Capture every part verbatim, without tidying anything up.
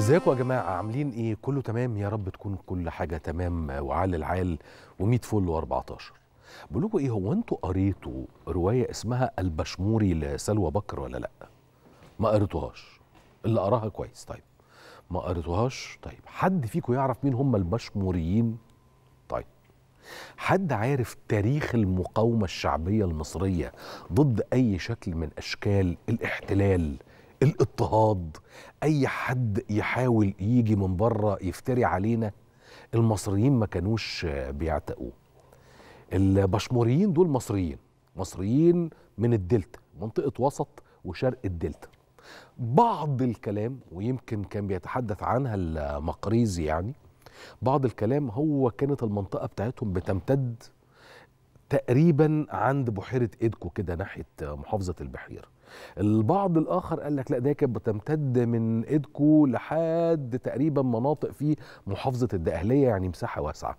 ازيكم يا جماعة؟ عاملين ايه؟ كله تمام؟ يا رب تكون كل حاجة تمام وعال العال ومية فل واربعتاشر. بقول لكم ايه، هو انتوا قريتوا رواية اسمها البشموري لسلوى بكر ولا لا؟ ما قريتوهاش؟ اللي قراها كويس. طيب ما قريتوهاش؟ طيب حد فيكم يعرف مين هم البشموريين؟ طيب حد عارف تاريخ المقاومة الشعبية المصرية ضد أي شكل من أشكال الاحتلال، الاضطهاد، أي حد يحاول يجي من بره يفتري علينا؟ المصريين ما كانوش بيعتقوه. البشموريين دول مصريين مصريين من الدلتا، منطقة وسط وشرق الدلتا. بعض الكلام، ويمكن كان بيتحدث عنها المقريزي، يعني بعض الكلام هو كانت المنطقة بتاعتهم بتمتد تقريبا عند بحيرة إيدكو كده ناحية محافظة البحيرة. البعض الآخر قال لك لا، ده كانت بتمتد من إيدكو لحد تقريبا مناطق في محافظة الدقهلية، يعني مساحة واسعة.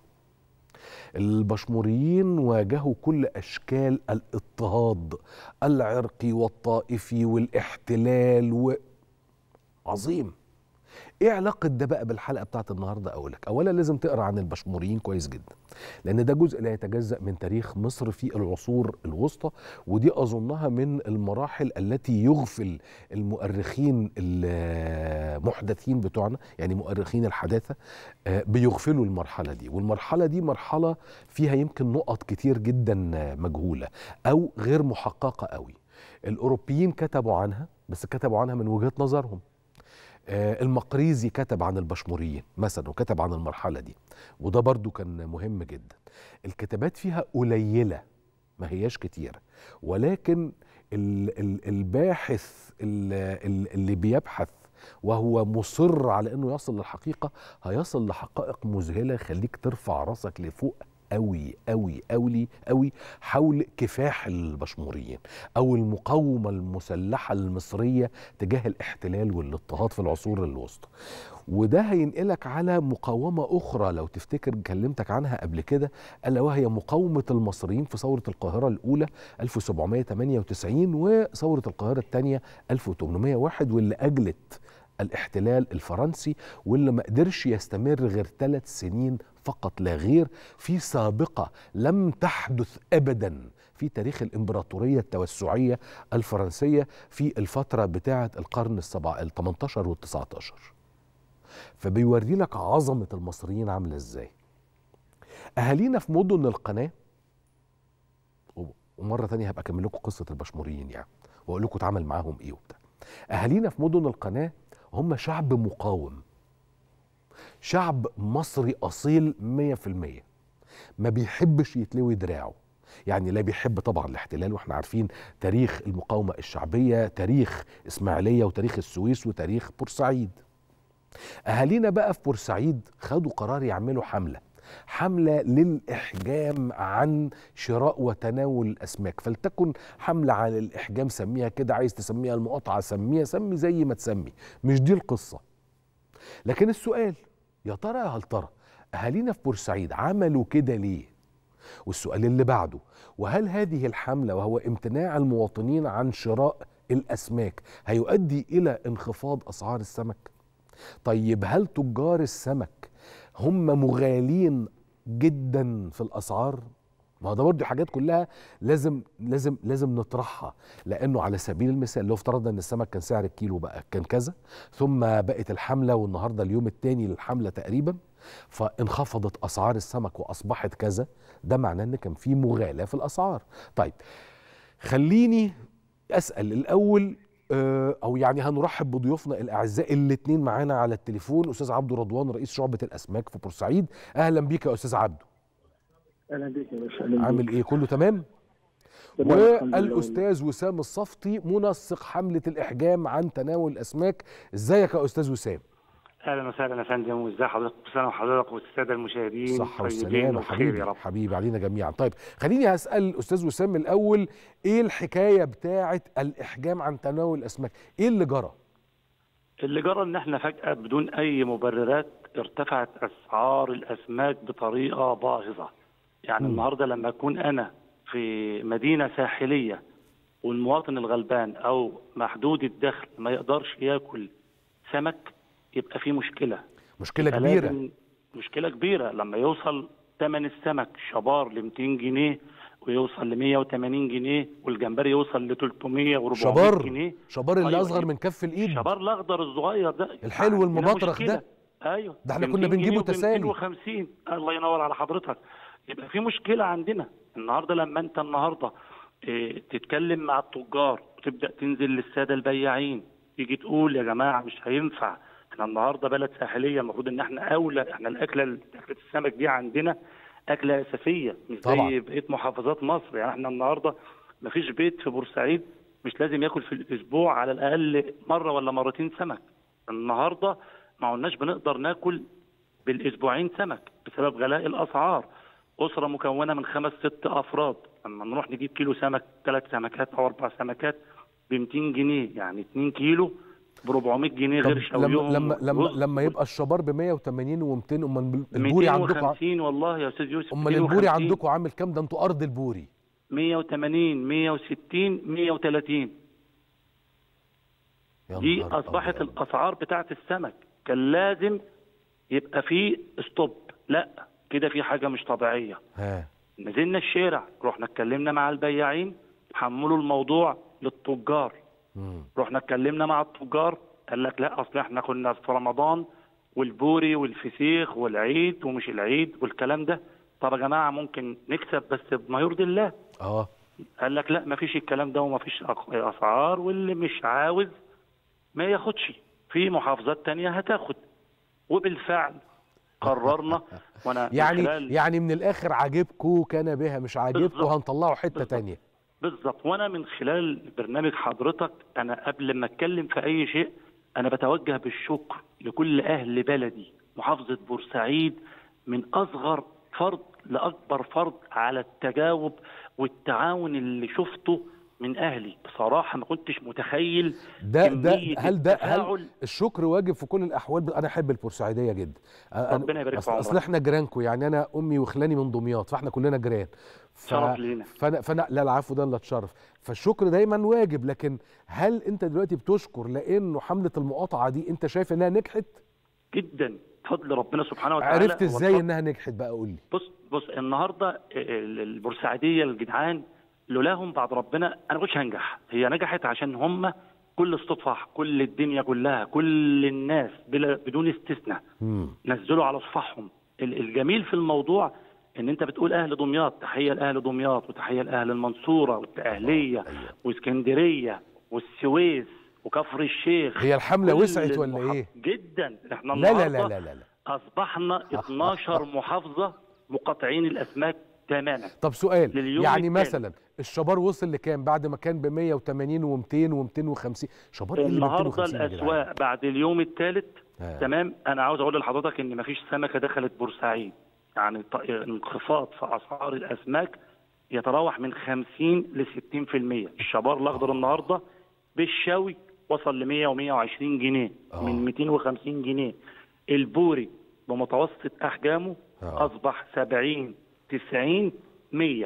البشموريين واجهوا كل أشكال الاضطهاد العرقي والطائفي والاحتلال و... عظيم. ايه علاقة ده بقى بالحلقة بتاعت النهاردة؟ اقول لك، اولا لازم تقرا عن البشموريين كويس جدا، لان ده جزء لا يتجزأ من تاريخ مصر في العصور الوسطى، ودي اظنها من المراحل التي يغفل المؤرخين المحدثين بتوعنا، يعني مؤرخين الحداثة بيغفلوا المرحلة دي. والمرحلة دي مرحلة فيها يمكن نقط كتير جدا مجهولة او غير محققة قوي. الاوروبيين كتبوا عنها، بس كتبوا عنها من وجهة نظرهم. المقريزي كتب عن البشموريين مثلا وكتب عن المرحلة دي، وده برضو كان مهم جدا. الكتابات فيها قليلة، ما هياش كتير، ولكن الباحث اللي بيبحث وهو مصر على انه يصل للحقيقة هيصل لحقائق مذهلة خليك ترفع راسك لفوق قوي قوي قوي قوي حول كفاح البشموريين او المقاومه المسلحه المصريه تجاه الاحتلال والاضطهاد في العصور الوسطى. وده هينقلك على مقاومه اخرى لو تفتكر كلمتك عنها قبل كده، الا وهي مقاومه المصريين في ثوره القاهره الاولى ألف وسبعمائة وثمانية وتسعين وثوره القاهره الثانيه ألف وثمانمائة وواحد، واللي اجلت الاحتلال الفرنسي، واللي ما قدرش يستمر غير ثلاث سنين فقط لا غير، في سابقة لم تحدث أبدا في تاريخ الإمبراطورية التوسعية الفرنسية في الفترة بتاعة القرن السبع الثمنتاشر والتسعتاشر. فبيوري لك عظمة المصريين عاملة ازاي. أهالينا في مدن القناة، ومرة تانية هبقى أكمل لكم قصة البشموريين يعني وأقول لكم اتعامل معاهم إيه وبتاع. أهالينا في مدن القناة هم شعب مقاوم، شعب مصري أصيل مية في المية، ما بيحبش يتلوي دراعه. يعني لا بيحب طبعا الاحتلال، واحنا عارفين تاريخ المقاومة الشعبية، تاريخ إسماعيلية وتاريخ السويس وتاريخ بورسعيد. أهالينا بقى في بورسعيد خدوا قرار يعملوا حملة حملة للإحجام عن شراء وتناول الأسماك، فلتكن حملة على الإحجام، سميها كده، عايز تسميها المقاطعة سميها، سمي زي ما تسمي، مش دي القصة. لكن السؤال، يا ترى يا هل ترى أهالينا في بورسعيد عملوا كده ليه؟ والسؤال اللي بعده، وهل هذه الحملة وهو امتناع المواطنين عن شراء الأسماك هيؤدي إلى انخفاض أسعار السمك؟ طيب هل تجار السمك هم مغالين جدا في الأسعار؟ ما هو ده برضه حاجات كلها لازم لازم لازم نطرحها، لانه على سبيل المثال لو افترضنا ان السمك كان سعر الكيلو بقى كان كذا، ثم بقت الحمله والنهارده اليوم الثاني للحمله تقريبا، فانخفضت اسعار السمك واصبحت كذا، ده معناه ان كان في مغالاه في الاسعار. طيب خليني اسال الاول، او يعني هنرحب بضيوفنا الاعزاء الاثنين معانا على التليفون. استاذ عبده رضوان رئيس شعبه الاسماك في بورسعيد، اهلا بيك يا استاذ عبده. اهلا بيك يا باشا. اهلا عامل بيك. ايه؟ كله تمام؟ والاستاذ وسام الصفتي منسق حمله الاحجام عن تناول الاسماك. ازيك يا استاذ وسام؟ اهلا وسهلا يا فندم، وازي حضرتك؟ كل سنه وحضرتك والساده المشاهدين صحه طيبين والسلامه وبخير يا حبيبي رب. حبيبي علينا جميعا. طيب خليني هسال الاستاذ وسام الاول، ايه الحكايه بتاعه الاحجام عن تناول الاسماك؟ ايه اللي جرى؟ اللي جرى ان احنا فجاه بدون اي مبررات ارتفعت اسعار الاسماك بطريقه باهظه. يعني م. النهارده لما اكون انا في مدينه ساحليه والمواطن الغلبان او محدود الدخل ما يقدرش ياكل سمك، يبقى في مشكله. مشكله كبيره، مشكله كبيره لما يوصل ثمن السمك شبار ل مئتين جنيه ويوصل ل مئة وثمانين جنيه والجمبري يوصل ل ثلاثمئة وأربعمئة جنيه. شبار اللي أيوة اصغر من كف الايد، الشبار الاخضر الصغير ده الحلو المبطرخ ده. ايوه ده احنا كنا بنجيبه تسالي مئتين وخمسين. الله ينور على حضرتك. يبقى في مشكله عندنا النهارده. لما انت النهارده اه تتكلم مع التجار وتبدا تنزل للساده البياعين تيجي تقول يا جماعه مش هينفع، احنا النهارده بلد ساحليه، المفروض ان احنا اولى، احنا الاكله اكله السمك دي عندنا اكله اساسيه مش زي بقيه محافظات مصر. يعني احنا النهارده ما فيش بيت في بورسعيد مش لازم ياكل في الاسبوع على الاقل مره ولا مرتين سمك. النهارده ما عدناش بنقدر ناكل بالاسبوعين سمك بسبب غلاء الاسعار. اسره مكونه من خمس ست افراد لما نروح نجيب كيلو سمك ثلاث سمكات او اربع سمكات ب مئتين جنيه، يعني اتنين كيلو ب أربعمئة جنيه غير شويهم. لما لما لما يبقى الشبار ب مئة وثمانين ومئتين، امال البوري عندكم مئتين وخمسين والله يا استاذ يوسف. امال البوري عندكم عامل كام؟ ده انتوا ارض البوري. مئة وثمانين مئة وستين مئة وثلاثين. دي اصبحت أوه. الاسعار بتاعت السمك. كان لازم يبقى فيه ستوب، لا كده في حاجه مش طبيعيه. ها. نزلنا الشارع، رحنا اتكلمنا مع البياعين، حملوا الموضوع للتجار. مم. رحنا اتكلمنا مع التجار قال لك لا اصل احنا كنا في رمضان والبوري والفسيخ والعيد ومش العيد والكلام ده. طب يا جماعه ممكن نكسب بس بما يرضي الله. اه قال لك لا مفيش الكلام ده ومفيش اسعار، واللي مش عاوز ما ياخدش، في محافظات تانية هتاخد. وبالفعل قررنا. وانا يعني من يعني من الاخر عاجبكم كان بها، مش عاجبكم هنطلعه حته بالزبط. تانية. بالظبط. وانا من خلال برنامج حضرتك انا قبل ما اتكلم في اي شيء انا بتوجه بالشكر لكل اهل بلدي محافظه بورسعيد من اصغر فرد لاكبر فرد على التجاوب والتعاون اللي شفته من اهلي. بصراحه ما كنتش متخيل ده ده هل ده هل الشكر واجب في كل الاحوال. انا احب البورسعيديه جدا. ربنا يبارك في عمرك. اصل احنا جيرانكم، يعني انا امي وخلاني من دمياط فاحنا كلنا جيران. ف... شرف لينا. فانا فانا لا العفو ده اللي اتشرف. فالشكر دايما واجب، لكن هل انت دلوقتي بتشكر لانه حمله المقاطعه دي انت شايف انها نجحت؟ جدا بفضل ربنا سبحانه وتعالى. عرفت ازاي انها نجحت بقى؟ قول لي. بص بص النهارده البورسعيديه الجدعان لولاهم بعد ربنا انا ما كنتش هنجح. هي نجحت عشان هم كل الصفح، كل الدنيا كلها، كل الناس بلا بدون استثناء نزلوا على صفحهم. الجميل في الموضوع ان انت بتقول اهل دمياط، تحيه لاهل دمياط وتحيه لاهل المنصوره والدقهليه واسكندريه والسويس وكفر الشيخ. هي الحمله وسعت ولا ايه؟ جدا. احنا لا لا لا لا لا, لا. اصبحنا اتناشر محافظه مقاطعين الاسماك تماما. طب سؤال، يعني التالي. مثلا الشبار وصل لكام بعد ما كان ب مئة وثمانين ومئتين ومئتين وخمسين؟ شبار ايه اللي النهارده الاسواق بعد اليوم الثالث تمام. انا عاوز اقول لحضرتك ان مفيش سمكه دخلت بورسعيد، يعني انخفاض في اسعار الاسماك يتراوح من خمسين ل ستين بالمئة. الشبار الاخضر النهارده بالشوي وصل ل مئة ومئة وعشرين جنيه أوه. من مئتين وخمسين جنيه. البوري بمتوسط احجامه أوه. اصبح سبعين تسعين مئة.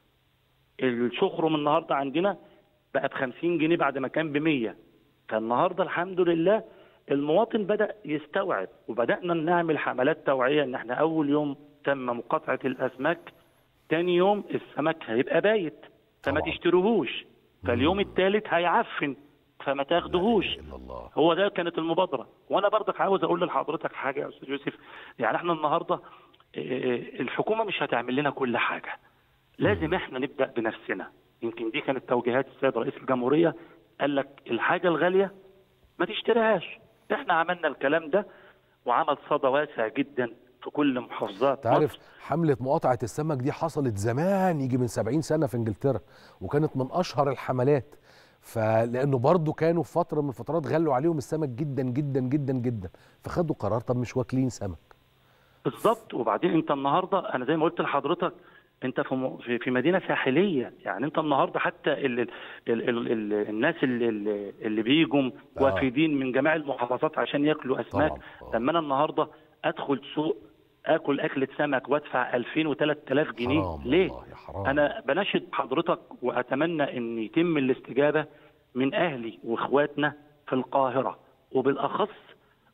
الشخرم النهارده عندنا بقى ب خمسين جنيه بعد ما كان ب مئة. فالنهارده الحمد لله المواطن بدأ يستوعب، وبدأنا نعمل حملات توعية ان احنا اول يوم تم مقاطعة الاسماك، تاني يوم السمك هيبقى بايت فما تشتروهوش، فاليوم الثالث هيعفن فما تاخدوهوش. هو ده كانت المبادرة. وانا برضك عاوز اقول لحضرتك حاجة يا استاذ يوسف، يعني احنا النهارده الحكومة مش هتعمل لنا كل حاجة، لازم احنا نبدأ بنفسنا. يمكن دي كانت توجيهات السيد رئيس الجمهورية، قال لك الحاجة الغالية ما تشتريهاش. احنا عملنا الكلام ده وعمل صدى واسع جدا في كل محافظات. تعرف حملة مقاطعة السمك دي حصلت زمان يجي من سبعين سنة في انجلترا، وكانت من اشهر الحملات، فلانه برضو كانوا في فترة من الفترات غلوا عليهم السمك جدا جدا جدا جدا، فخدوا قرار طب مش واكلين سمك. بالظبط. وبعدين انت النهارده انا زي ما قلت لحضرتك انت في في مدينه ساحليه، يعني انت النهارده حتى ال ال ال ال ال الناس اللي اللي بيجوا وافدين من جميع المحافظات عشان ياكلوا اسماك. لما انا النهارده ادخل سوق اكل اكله سمك وادفع ألفين وثلاث آلاف جنيه حرام ليه؟ والله يا حرام. انا بناشد حضرتك واتمنى ان يتم الاستجابه من اهلي واخواتنا في القاهره، وبالاخص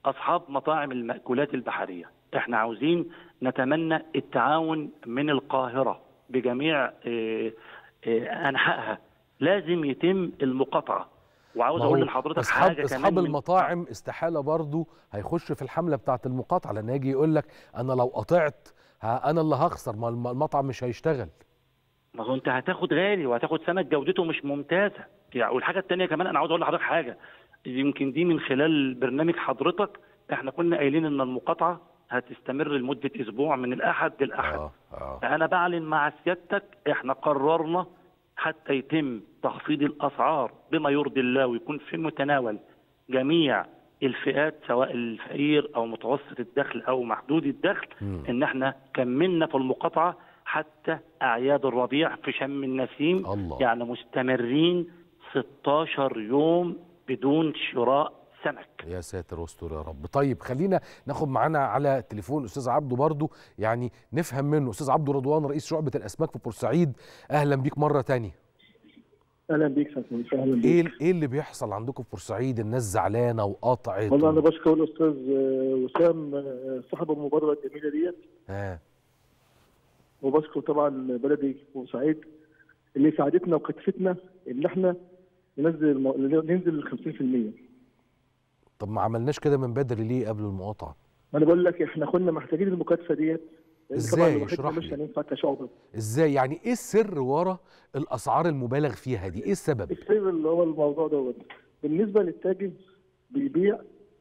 اصحاب مطاعم المأكولات البحريه، احنا عاوزين نتمنى التعاون من القاهره بجميع اه اه انحائها، لازم يتم المقاطعه. وعاوز ما اقول هو لحضرتك اصحاب حاجه اصحاب كمان من- المطاعم استحاله برضو هيخش في الحمله بتاعه المقاطعه، لان يجي يقول لك انا لو قطعت ها انا اللي هخسر، ما الم- المطعم مش هيشتغل. ما هو انت هتاخد غالي وهتاخد سمك جودته مش ممتازه يعني. والحاجه الثانيه كمان انا عاوز اقول لحضرتك حاجه، يمكن دي من خلال برنامج حضرتك، احنا كنا قايلين ان المقاطعه هتستمر لمده اسبوع من الاحد للاحد. اه اه فانا بعلن مع سيادتك احنا قررنا حتى يتم تخفيض الاسعار بما يرضي الله ويكون في متناول جميع الفئات، سواء الفقير او متوسط الدخل او محدود الدخل، مم. ان احنا كملنا في المقاطعه حتى اعياد الربيع في شم النسيم. الله. يعني مستمرين ستاشر يوم بدون شراء سمك. يا ساتر واستر يا رب. طيب خلينا ناخد معانا على تليفون استاذ عبده برضو، يعني نفهم منه. استاذ عبده رضوان رئيس شعبة الاسماك في بورسعيد، اهلا بيك مرة تانية. اهلا بيك سيدي، اهلا بيك. ايه ايه اللي بيحصل عندكم في بورسعيد؟ الناس زعلانة وقطعت والله و... انا بشكر الاستاذ وسام صاحب المبادره الجميله ديت، ها وبشكر طبعا بلدي بورسعيد اللي ساعدتنا وكتفتنا ان احنا ننزل المو... ننزل ال خمسين في المية. طب ما عملناش كده من بدري ليه قبل المقاطعة؟ ما انا بقول لك احنا كنا محتاجين المكاتفه ديت، لأن ازاي؟ طبعا لوحدنا اشرح مش لي. هننفع كشعب. ازاي يعني؟ ايه السر ورا الاسعار المبالغ فيها دي؟ ايه السبب؟ السر اللي هو الموضوع دوت بالنسبه للتاجر بيبيع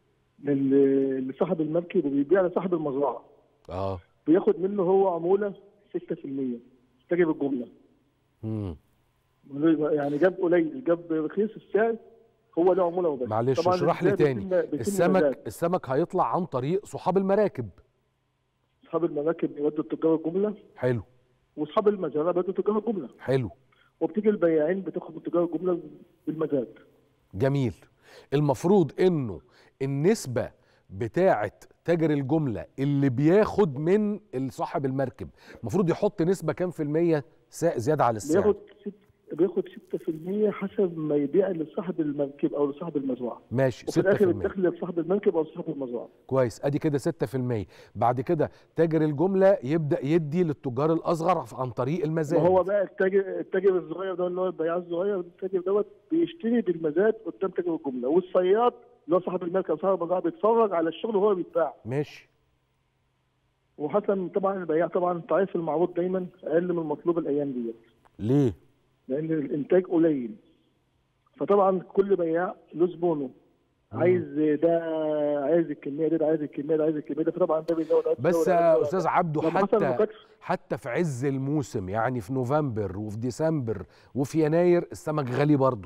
لل- لصاحب المركب وبيبيع لصاحب المزرعه، اه بياخد منه هو عموله ستة في المية تاجر الجمله. امم يعني جاب قليل جاب رخيص السعر، هو له عموله وبس. معلش طبعاً اشرح لي الإزاي تاني. بيتم- بيتم السمك مزاج. السمك هيطلع عن طريق صحاب المراكب. اصحاب المراكب بيودوا التجار الجمله، حلو واصحاب المزارع بيودوا تجار الجمله، حلو وبتيجي البياعين بتاخد من تجار الجمله بالمزاج. جميل. المفروض انه النسبة بتاعة تاجر الجملة اللي بياخد من صاحب المركب المفروض يحط نسبة كام في المية سا- زيادة على السعر؟ بياخد ست بياخد ستة في المية حسب ما يبيع لصاحب المركب او لصاحب المزرعه، ماشي وفي ستة الاخر في المية. الدخل لصاحب المركب او لصاحب المزرعه. كويس، ادي كده ستة في المية. بعد كده تاجر الجملة يبدأ يدي للتجار الأصغر عن طريق المزاد. ما هو بقى التاجر التاجر الصغير ده اللي هو البياع الصغير، التاجر دوت بيشتري بالمزاد قدام تاجر الجمله، والصياد اللي هو صاحب المركب صاحب المزرعه بيتفرج على الشغل وهو بيتباع. ماشي. وحسن طبعا البياع طبعا انت عارف المعروض دايما اقل من المطلوب الايام ديت، ليه؟ لان الانتاج قليل. فطبعا كل بياع له زبونه، عايز ده عايز الكميه دي، ده عايز الكميه ده عايز الكميه ده، فطبعا ده بيزود ده بس بيزود ده يا بيزود استاذ ده. عبده لما حصل حتى مكاتفة، حتى في عز الموسم، يعني في نوفمبر وفي ديسمبر وفي يناير السمك غالي برضه.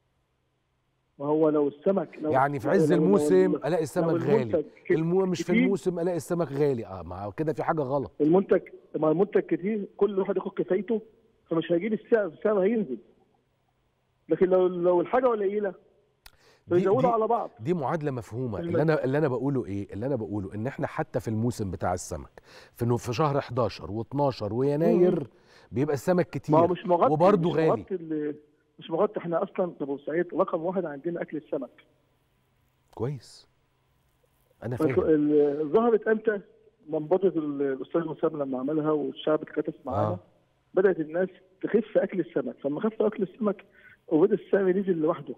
ما هو لو السمك لو يعني في لو- عز لو- لو- الموسم لو- الاقي السمك لو غالي، المنتج ك- المو مش في كتير، الموسم الاقي السمك غالي. اه ما كده في حاجه غلط. المنتج ما المنتج كتير كل واحد ياخد كفايته، فمش هيجيب السعر، السعر هينزل. لكن لو لو الحاجه قليله دي, بيزودوا دي, على بعض. دي معادله مفهومه. الم- اللي انا اللي انا بقوله ايه؟ اللي انا بقوله ان احنا حتى في الموسم بتاع السمك في نو- في شهر حداشر و12 ويناير بيبقى السمك كتير ما هو مش مغطي وبرضه مش غالي. مغطي ال- مش مغطي. احنا اصلا في بورسعيد رقم واحد عندنا اكل السمك. كويس انا فك- فاهم. ال- ظهرت امتى؟ منبضة الاستاذ وسام لما عملها والشعب اتكاتف معانا، آه. بدات الناس تخف اكل السمك، فلما خف اكل السمك وبدا السعر نزل لوحده.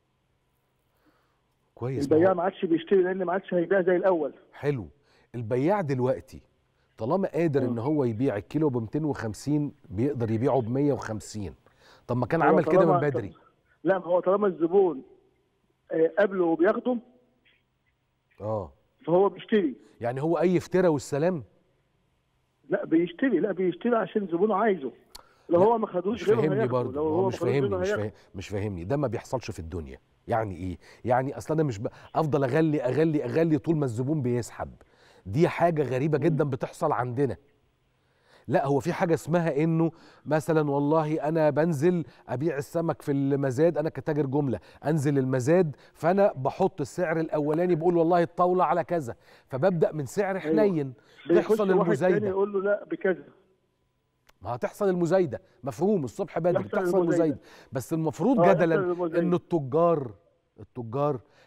كويس. ما البياع هو ما عادش بيشتري لان ما عادش هيبيع زي الاول. حلو. البياع دلوقتي طالما قادر ان هو يبيع الكيلو ب مئتين وخمسين بيقدر يبيعه ب مية وخمسين. طب ما كان هو عمل كده من طالما- بدري. لا ما هو طالما الزبون آه، قبله وبياخده اه فهو بيشتري. يعني هو اي افترا والسلام. لا بيشتري لا بيشتري عشان زبونه عايزه. لو لا، هو ما خدوش مش غيره فاهمني هياخده، برضه. لو هو هو مش ما خدوش فاهمني غيره مش هياخده. فاهم مش فاهمني ده ما بيحصلش في الدنيا. يعني ايه؟ يعني اصل انا مش ب... افضل اغلي اغلي اغلي طول ما الزبون بيسحب. دي حاجه غريبه جدا بتحصل عندنا. لا هو في حاجه اسمها انه مثلا والله انا بنزل ابيع السمك في المزاد، انا كتاجر جمله انزل المزاد فانا بحط السعر الاولاني بقول والله الطاوله على كذا، فببدا من سعر حنين. بيخش تحصل واحد تاني المزايده. يقول له لا بكذا. ما هتحصل المزايده، مفهوم. الصبح بدري تحصل بتحصل المزايدة. المزايده. بس المفروض آه، جدلا يحصل المزايدة. ان التجار التجار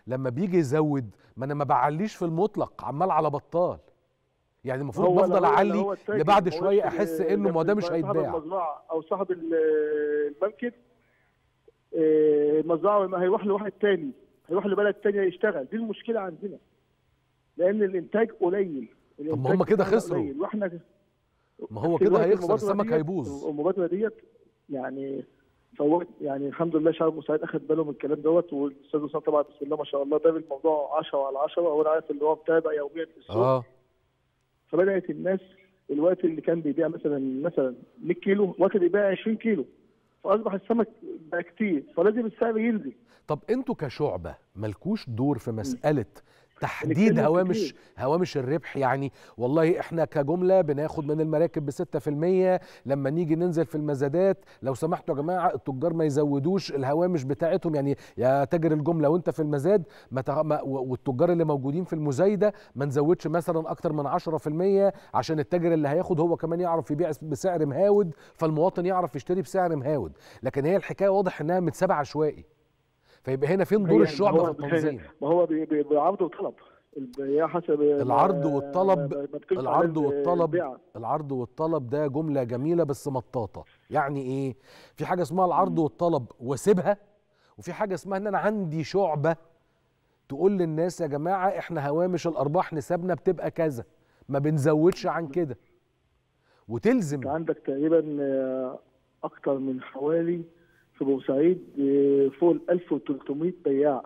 لما بيجي يزود ما انا ما بعليش في المطلق عمال على بطال، يعني المفروض هو بفضل لو- اعلي لو هو التاجر لبعد ما شويه قلتش احس ل- انه ما ده مش صاحب هيتباع. المزرعه او صاحب ال- المركب، آه، المزرعه هيروح لواحد تاني، هيروح لبلد تانية يشتغل. دي المشكله عندنا، لان الانتاج قليل. طب ما هم كده بتاعنا خسروا. قليل، واحنا ما هو في كده الوقت هيخسر، المبادرة السمك ديت- هيبوظ. المبادره ديت يعني فوت، يعني الحمد لله شعب مساعد اخد باله من الكلام دوت، والاستاذ وسام طبعا بسم الله ما شاء الله دار الموضوع عشرة على عشرة، وانا عارف اللي هو متابع يوميا في السوق. اه فبدات الناس الوقت اللي كان بيبيع مثلا مثلا مية كيلو وقت بيبيع عشرين كيلو، فاصبح السمك بقى كتير، فلازم السعر ينزل. طب انتوا كشعبة مالكوش دور في مسألة تحديد بنتكلم هوامش كتير. هوامش الربح؟ يعني والله احنا كجملة بناخد من المراكب بستة في المية، لما نيجي ننزل في المزادات لو سمحتوا يا جماعة التجار ما يزودوش الهوامش بتاعتهم، يعني يا تاجر الجملة وانت في المزاد ما تغ... ما... والتجار اللي موجودين في المزايدة ما نزودش مثلا اكتر من عشرة في المية عشان التاجر اللي هياخد هو كمان يعرف يبيع بسعر مهاود، فالمواطن يعرف يشتري بسعر مهاود. لكن هي الحكاية واضح انها متسابة عشوائي، فيبقى هنا فين دور هي- الشعب ما هو- في التنظيم؟ ما هو بي- بي- بعرض وطلب، البياع حسب العرض ما- والطلب. ما- ما بتمشي العرض عليه والطلب البيعة. العرض والطلب ده جملة جميلة بس مطاطة. يعني ايه؟ في حاجة اسمها العرض والطلب واسيبها، وفي حاجة اسمها ان انا عندي شعبة تقول للناس يا جماعة احنا هوامش الارباح نسبنا بتبقى كذا، ما بنزودش عن كده، وتلزم. انت عندك تقريبا آه، اكتر من حوالي في بورسعيد آه، فوق ال ألف وثلاثمائة بياع.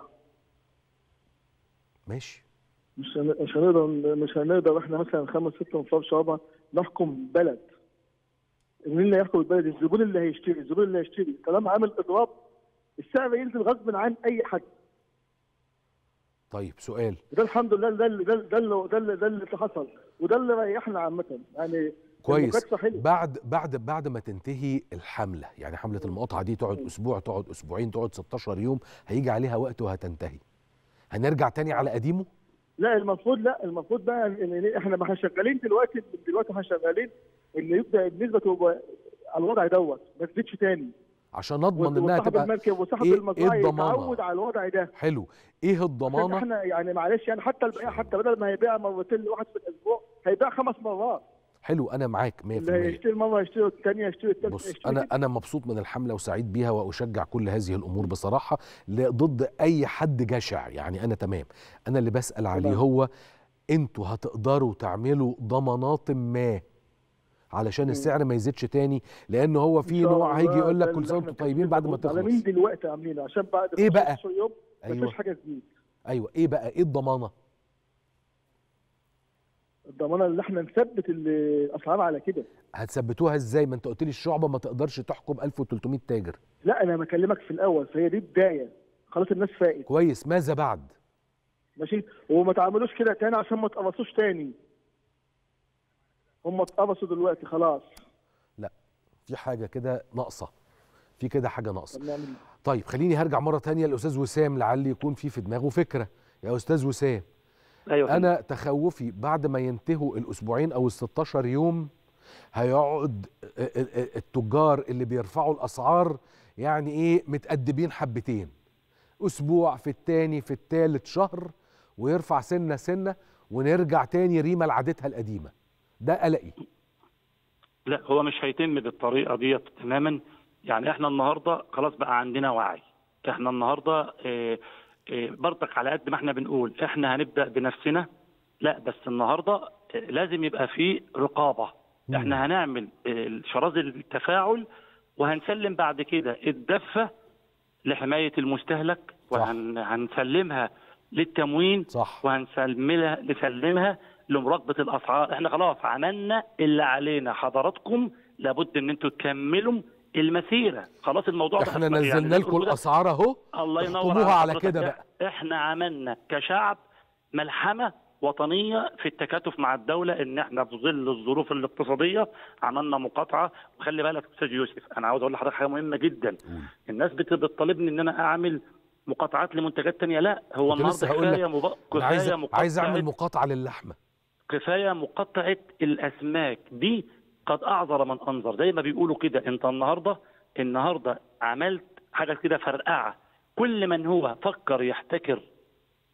ماشي. مش هن- مش هنقدر مش هنقدر احنا مثلا خمس ست انفار شعبة نحكم بلد. مين اللي هيحكم البلد؟ الزبون اللي هيشتري، الزبون اللي هيشتري طالما عامل اضراب السعر ينزل غصب عن اي حد. طيب سؤال. ده الحمد لله ده اللي ده اللي ده اللي ده اللي, ده اللي حصل، وده اللي ريحنا عامة يعني. كويس. المكاتفة حلوة. بعد بعد بعد ما تنتهي الحمله، يعني حمله المقاطعه دي تقعد اسبوع، تقعد اسبوعين، تقعد ستاشر يوم، هيجي عليها وقت وهتنتهي، هنرجع تاني على قديمه؟ لا المفروض لا المفروض بقى ان احنا ما احنا شغالين دلوقتي دلوقتي احنا شغالين ان يبدا النسبه تبقى على الوضع دوت ما تزيدش تاني، عشان نضمن انها وصاحب تبقى المركب وصاحب إيه- المزرعه إيه الضمانة؟ يتعود على الوضع ده. حلو. ايه عشان الضمانه؟ احنا يعني معلش يعني حتى البيع حتى بدل ما هيبيع مرتين لواحد في الاسبوع هيبيع خمس مرات. حلو، انا معاك مية في اللي المية. هيشتري مره يشتري الثانيه يشتري الثالثه بص يشتري انا كده. انا مبسوط من الحمله وسعيد بيها، واشجع كل هذه الامور بصراحه ل- ضد اي حد جشع، يعني انا تمام. انا اللي بسال عليه تمام. هو انتوا هتقدروا تعملوا ضمانات ما علشان السعر ما يزيدش تاني؟ لان هو في إن شاء نوع هيجي الله يقول لك ده كل اللي سنه إحنا وانتم طيبين بعد ما على مين تخلص. دلوقتي عاملينه عشان بعد إيه بقى؟ خمستاشر يوم أيوة. مفيش حاجه تزيد. ايوه، ايه بقى؟ ايه الضمانه؟ الضمانه اللي احنا نثبت الاسعار على كده. هتثبتوها ازاي؟ ما انت قلت لي الشعبه ما تقدرش تحكم ألف وثلاثمائة تاجر. لا انا بكلمك في الاول، فهي دي بدايه، خلاص الناس فاقت كويس، ماذا بعد؟ ماشي، وما تعملوش كده تاني عشان ما تقرصوش تاني. هم اتقرصوا دلوقتي خلاص. لا، في حاجه كده ناقصه، في كده حاجه ناقصه. طب نعمل إيه؟ طيب خليني هرجع مره تانية للاستاذ وسام، لعل يكون في في دماغه فكره. يا استاذ وسام، ايوه انا تخوفي بعد ما ينتهوا الاسبوعين او الستاشر يوم هيقعد التجار اللي بيرفعوا الاسعار يعني ايه متأدبين حبتين، اسبوع في التاني في التالت شهر، ويرفع سنه سنه ونرجع تاني ريما لعادتها القديمه. ده قلقي. لا هو مش هيتم بالطريقه ديت تماما. يعني احنا النهارده خلاص بقى عندنا وعي. احنا النهارده اه اه برضك على قد ما احنا بنقول احنا هنبدا بنفسنا، لا بس النهارده اه لازم يبقى في رقابه. مم. احنا هنعمل اه شراذ التفاعل، وهنسلم بعد كده الدفه لحمايه المستهلك، وهنسلمها للتموين، صح. وهنسلمها نسلمها لمراقبه الاسعار. احنا خلاص عملنا اللي علينا، حضراتكم لابد ان انتوا تكملوا المسيره. خلاص الموضوع احنا ده نزلنا لكم الاسعار اهو، الله ينور احكموها على حضرتك. كده بقى. احنا عملنا كشعب ملحمه وطنيه في التكاتف مع الدوله، ان احنا في ظل الظروف الاقتصاديه عملنا مقاطعه. وخلي بالك استاذ يوسف، انا عاوز اقول لحضرتك حاجه مهمه جدا. الناس بت- بتطالبني ان انا اعمل مقاطعات لمنتجات تانية. لا هو كنت لسه النهارده هقول كفايه لك، مب... أنا عايز كفايه مقاطعه عايز اعمل مقاطعه للحمه. كفايه مقاطعه الاسماك دي، قد اعذر من انظر زي ما بيقولوا كده. انت النهارده النهارده عملت حاجه كده فرقعه. كل من هو فكر يحتكر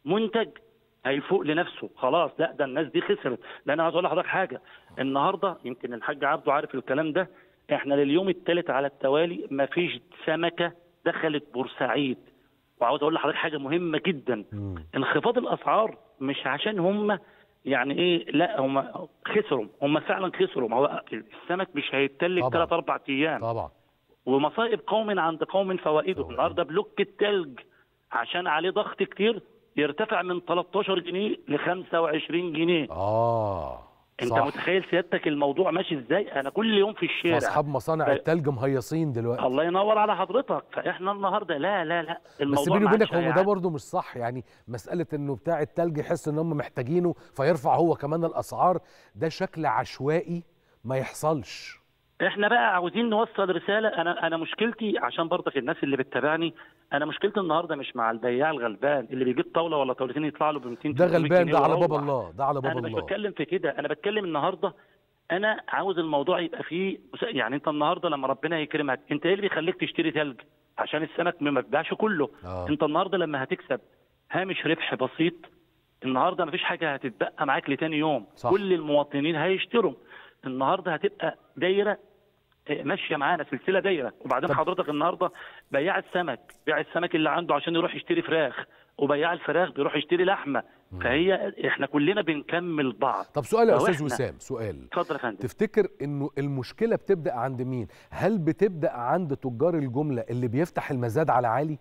منتج هيفوق لنفسه خلاص. لا ده الناس دي خسرت. لان انا عايز اقول لحضرتك حاجه، النهارده يمكن الحاج عبده عارف الكلام ده، احنا لليوم الثالث على التوالي ما فيش سمكه دخلت بورسعيد. وعاوز اقول لحضرتك حاجه مهمه جدا، انخفاض الاسعار مش عشان هم يعني ايه، لا هم خسروا، هم فعلا خسروا. ما هو السمك مش هيتلج ثلاث اربع ايام طبعا. ومصائب قوم عند قوم فوائده. النهارده بلوك التلج عشان عليه ضغط كتير يرتفع من تلتاشر جنيه ل خمسة وعشرين جنيه. اه انت صح. متخيل سيادتك الموضوع ماشي ازاي؟ انا كل يوم في الشارع اصحاب مصانع ف... التلج مهيصين دلوقتي. الله ينور على حضرتك. فاحنا النهارده لا لا لا الموضوع بس بيني وبينك هو ده برضه مش صح، يعني مساله انه بتاع التلج يحس ان هم محتاجينه فيرفع هو كمان الاسعار، ده شكل عشوائي ما يحصلش. احنا بقى عاوزين نوصل رساله. انا انا مشكلتي عشان برضك الناس اللي بتتابعني، انا مشكلتي النهارده مش مع البياع الغلبان اللي بيجيب طاوله ولا طاولتين يطلع له ب مئتين ده غلبان، ده على باب الله، ده على باب الله. الله. انا مش بتكلم في كده، انا بتكلم النهارده انا عاوز الموضوع يبقى فيه يعني. انت النهارده لما ربنا يكرمك، انت ايه اللي بيخليك تشتري ثلج؟ عشان السمك ما بيتباعش كله. آه. انت النهارده لما هتكسب هامش ربح بسيط، النهارده مفيش حاجه هتتبقى معاك لتاني يوم. صح. كل المواطنين هيشتروا. النهارده هتبقى دايره ماشيه معانا، سلسله دايره. وبعدين طب. حضرتك النهارده بياع السمك بياع السمك اللي عنده عشان يروح يشتري فراخ، وبياع الفراخ بيروح يشتري لحمه. مم. فهي احنا كلنا بنكمل بعض. طب سؤال يا استاذ وسام، سؤال. اتفضل يا فندم. تفتكر انه المشكله بتبدا عند مين؟ هل بتبدا عند تجار الجمله اللي بيفتح المزاد على عالي؟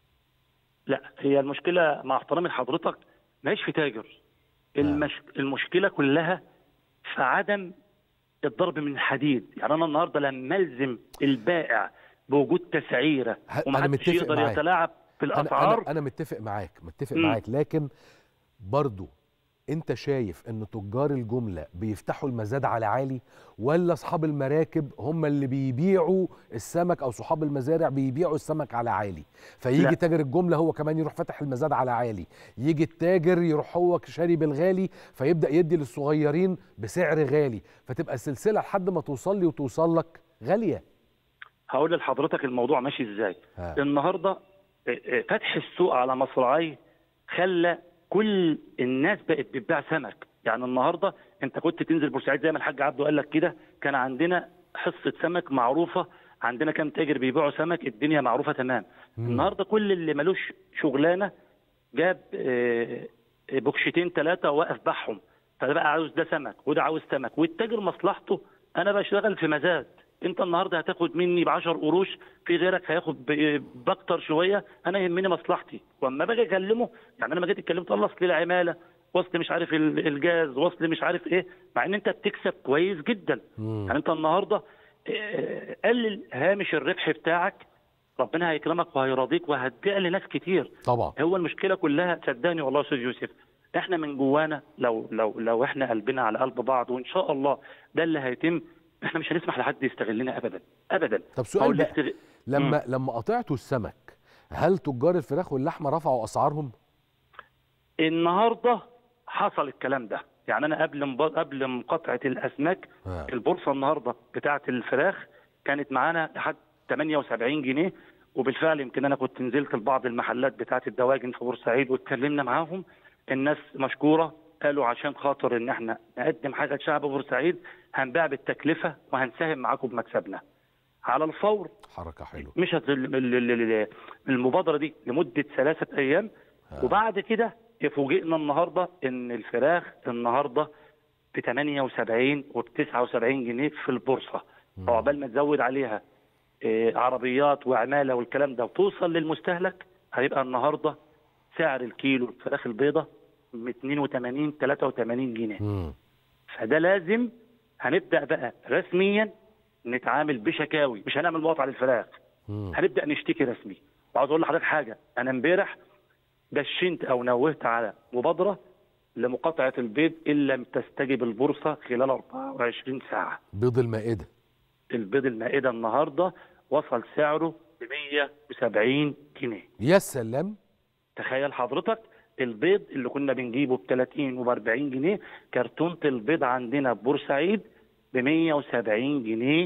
لا، هي المشكله مع احترامي لحضرتك ماهيش في تاجر. المش... المشكله كلها في عدم الضرب من الحديد. يعني انا النهارده لما الزم البائع بوجود تسعيره ومحدش يقدر معاك. يتلاعب في الاسعار. أنا, أنا, انا متفق معاك متفق م. معاك لكن برضو انت شايف ان تجار الجمله بيفتحوا المزاد على عالي، ولا اصحاب المراكب هم اللي بيبيعوا السمك، او صحاب المزارع بيبيعوا السمك على عالي؟ فيجي لا. تاجر الجمله هو كمان يروح فتح المزاد على عالي، يجي التاجر يروح هو شاري بالغالي فيبدا يدي للصغيرين بسعر غالي، فتبقى السلسله لحد ما توصل لي وتوصل لك غاليه. هقول لحضرتك الموضوع ماشي ازاي. ها. النهارده فتح السوق على مصراعي خلى كل الناس بقت بتبيع سمك. يعني النهارده انت كنت تنزل بورسعيد زي ما الحاج عبده قال لك كده، كان عندنا حصه سمك معروفه، عندنا كام تاجر بيبيعوا سمك، الدنيا معروفه تمام. مم. النهارده كل اللي ملوش شغلانه جاب بوكشتين ثلاثه ووقف باعهم، فده بقى عاوز ده سمك وده عاوز سمك، والتاجر مصلحته انا بشتغل في مزاد. انت النهارده هتاخد مني ب عشرة قروش، في غيرك هياخد باكتر شويه، انا يهمني مصلحتي. واما باجي اكلمه، يعني انا ما جيت اتكلمت الله اصل العماله، وصل مش عارف الجاز، وصل مش عارف ايه، مع ان انت بتكسب كويس جدا. مم. يعني انت النهارده قلل هامش الربح بتاعك، ربنا هيكرمك وهيرضيك وهتبيع لناس كتير. طبعا. هو المشكله كلها صدقني والله يا استاذ يوسف، احنا من جوانا لو لو لو احنا قلبنا على قلب بعض، وان شاء الله ده اللي هيتم، احنا مش هنسمح لحد يستغلنا ابدا ابدا. طب سؤال بقى، استغ... لما مم. لما قطعتوا السمك، هل تجار الفراخ واللحمه رفعوا اسعارهم؟ النهارده حصل الكلام ده. يعني انا قبل مب... قبل مقاطعه الاسماك آه. البورصه النهارده بتاعه الفراخ كانت معانا لحد ثمانية وسبعين جنيه، وبالفعل يمكن انا كنت نزلت لبعض المحلات بتاعه الدواجن في بورسعيد واتكلمنا معاهم، الناس مشكوره، قالوا عشان خاطر ان احنا نقدم حاجه لشعب بورسعيد هنبيع بالتكلفه وهنساهم معاكم بمكسبنا على الفور. حركه حلوه. مشت المبادره دي لمده ثلاثه ايام ها. وبعد كده فوجئنا النهارده ان الفراخ النهارده ب ثمانية وسبعين وب تسعة وسبعين جنيه في البورصه، وعقبال ما تزود عليها إيه عربيات وعماله والكلام ده وتوصل للمستهلك، هيبقى النهارده سعر الكيلو الفراخ البيضاء ب اثنين وثمانين ثلاثة وثمانين جنيه. مم. فده لازم هنبدا بقى رسميا نتعامل بشكاوي، مش هنعمل مقاطعه للفراخ. مم. هنبدا نشتكي رسمي. وعاوز اقول لحضرتك حاجه، انا امبارح دشنت او نوهت على مبادره لمقاطعه البيض ان لم تستجب البورصه خلال أربعة وعشرين ساعه. بيض المائده. البيض المائده النهارده وصل سعره ب مئة وسبعين جنيه. يا سلام. تخيل حضرتك البيض اللي كنا بنجيبه ب ثلاثين وب أربعين جنيه، كرتونه البيض عندنا في بورسعيد ب مئة وسبعين جنيه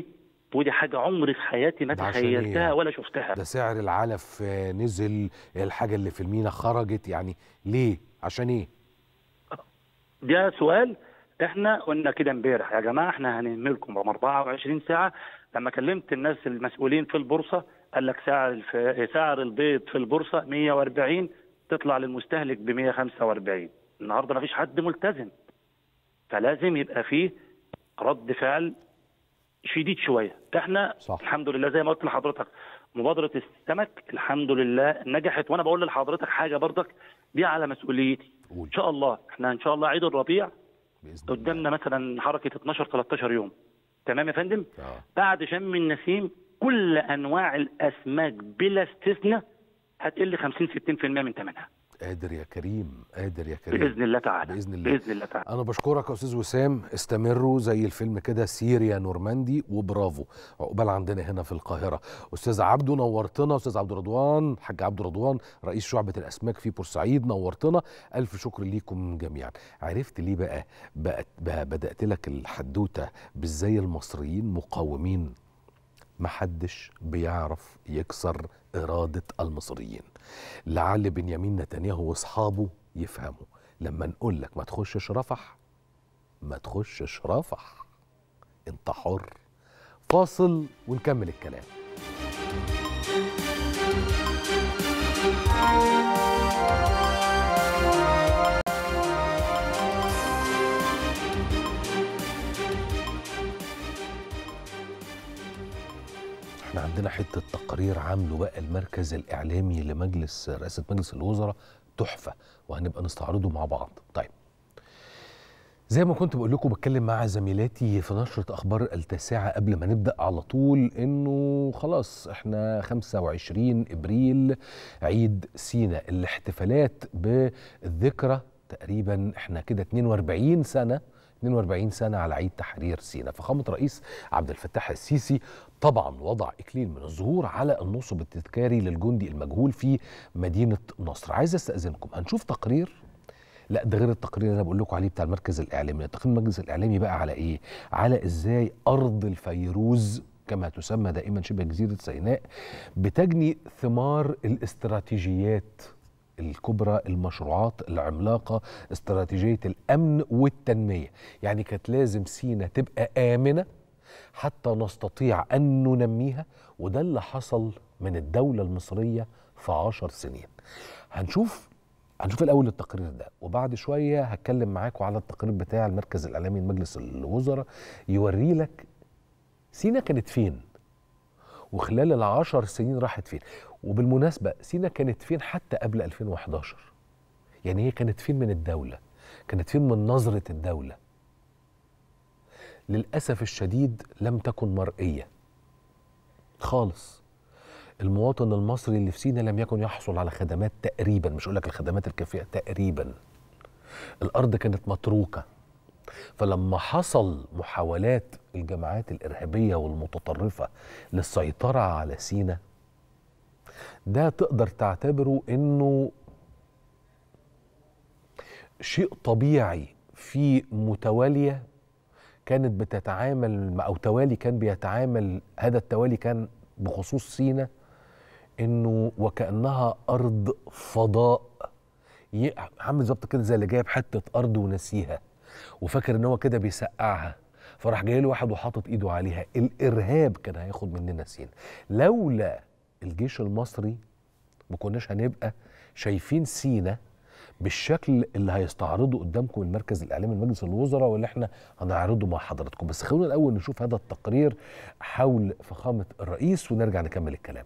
ودي حاجه عمري في حياتي ما ده عشان إيه؟ تخيلتها ولا شفتها. ده سعر العلف آه، نزل، الحاجه اللي في المينا خرجت، يعني ليه؟ عشان ايه؟ ده سؤال. احنا قلنا كده امبارح يا جماعه احنا هنهملكم أربعة وعشرين ساعه. لما كلمت الناس المسؤولين في البورصه قال لك سعر الف... سعر البيض في البورصه مية وأربعين، تطلع للمستهلك ب مية وخمسة وأربعين. النهارده ما فيش حد ملتزم، فلازم يبقى فيه رد فعل شديد شويه. احنا صح. الحمد لله زي ما قلت لحضرتك مبادره السمك الحمد لله نجحت. وانا بقول لحضرتك حاجه برضك دي على مسؤوليتي. قول. ان شاء الله احنا ان شاء الله عيد الربيع باذن الله. قدامنا مثلا حركه اتناشر تلتاشر يوم، تمام يا فندم؟ آه. بعد شم النسيم كل انواع الاسماك بلا استثناء هتقل خمسين ستين في المية من ثمنها. قادر يا كريم، قادر يا كريم. باذن الله تعالى. باذن الله. باذن الله تعالى. انا بشكرك يا استاذ وسام، استمروا زي الفيلم كده سيريا نورماندي، وبرافو عقبال عندنا هنا في القاهره. استاذ عبده نورتنا، استاذ عبد الرضوان، حاج عبد الرضوان رئيس شعبه الاسماك في بورسعيد، نورتنا. الف شكر ليكم جميعا. عرفت ليه بقى بقت بقى بدات لك الحدوته بازاي المصريين مقاومين؟ محدش بيعرف يكسر إرادة المصريين. لعل بنيامين نتنياهو واصحابه يفهموا لما نقول لك ما تخشش رفح، ما تخشش رفح، انت حر. فاصل ونكمل الكلام. احنا عندنا حته تقرير عامله بقى المركز الاعلامي لمجلس رئاسه مجلس الوزراء تحفه، وهنبقى نستعرضه مع بعض. طيب زي ما كنت بقول لكم بتكلم مع زميلاتي في نشره اخبار التاسعه قبل ما نبدا على طول انه خلاص احنا خمسة وعشرين ابريل عيد سينا، الاحتفالات بالذكرى تقريبا احنا كده اتنين وأربعين سنه اتنين وأربعين سنة على عيد تحرير سيناء. فخامة رئيس عبد الفتاح السيسي طبعا وضع إكليل من الزهور على النصب التذكاري للجندي المجهول في مدينة نصر. عايز استأذنكم هنشوف تقرير، لا ده غير التقرير اللي انا بقول لكم عليه بتاع المركز الاعلامي. تقرير المركز الاعلامي بقى على ايه؟ على ازاي ارض الفيروز كما تسمى دائما شبه جزيرة سيناء بتجني ثمار الاستراتيجيات الكبرى، المشروعات العملاقة، استراتيجية الأمن والتنمية. يعني كانت لازم سينا تبقى آمنة حتى نستطيع أن ننميها، وده اللي حصل من الدولة المصرية في عشر سنين. هنشوف هنشوف الأول التقرير ده، وبعد شوية هتكلم معاكم على التقرير بتاع المركز الإعلامي لمجلس الوزراء يوري لك سينا كانت فين وخلال العشر سنين راحت فين. وبالمناسبة سينا كانت فين حتى قبل ألفين وحداشر؟ يعني هي كانت فين من الدولة؟ كانت فين من نظرة الدولة؟ للأسف الشديد لم تكن مرئية خالص. المواطن المصري اللي في سينا لم يكن يحصل على خدمات تقريبا، مش أقول لك الخدمات الكافية، تقريبا. الأرض كانت متروكة. فلما حصل محاولات الجماعات الإرهابية والمتطرفة للسيطرة على سينا، ده تقدر تعتبره إنه شيء طبيعي في متوالية كانت بتتعامل أو توالي كان بيتعامل. هذا التوالي كان بخصوص سينا إنه وكأنها أرض فضاء، عامل بالظبط كده زي اللي جايب حتة أرض ونسيها وفاكر ان هو كده بيسقعها، فراح جاي له واحد وحاطط ايده عليها. الارهاب كان هياخد مننا سينا. لولا الجيش المصري ما كناش هنبقى شايفين سينا بالشكل اللي هيستعرضه قدامكم المركز الاعلامي لمجلس الوزراء واللي احنا هنعرضه مع حضراتكم. بس خلونا الاول نشوف هذا التقرير حول فخامة الرئيس ونرجع نكمل الكلام.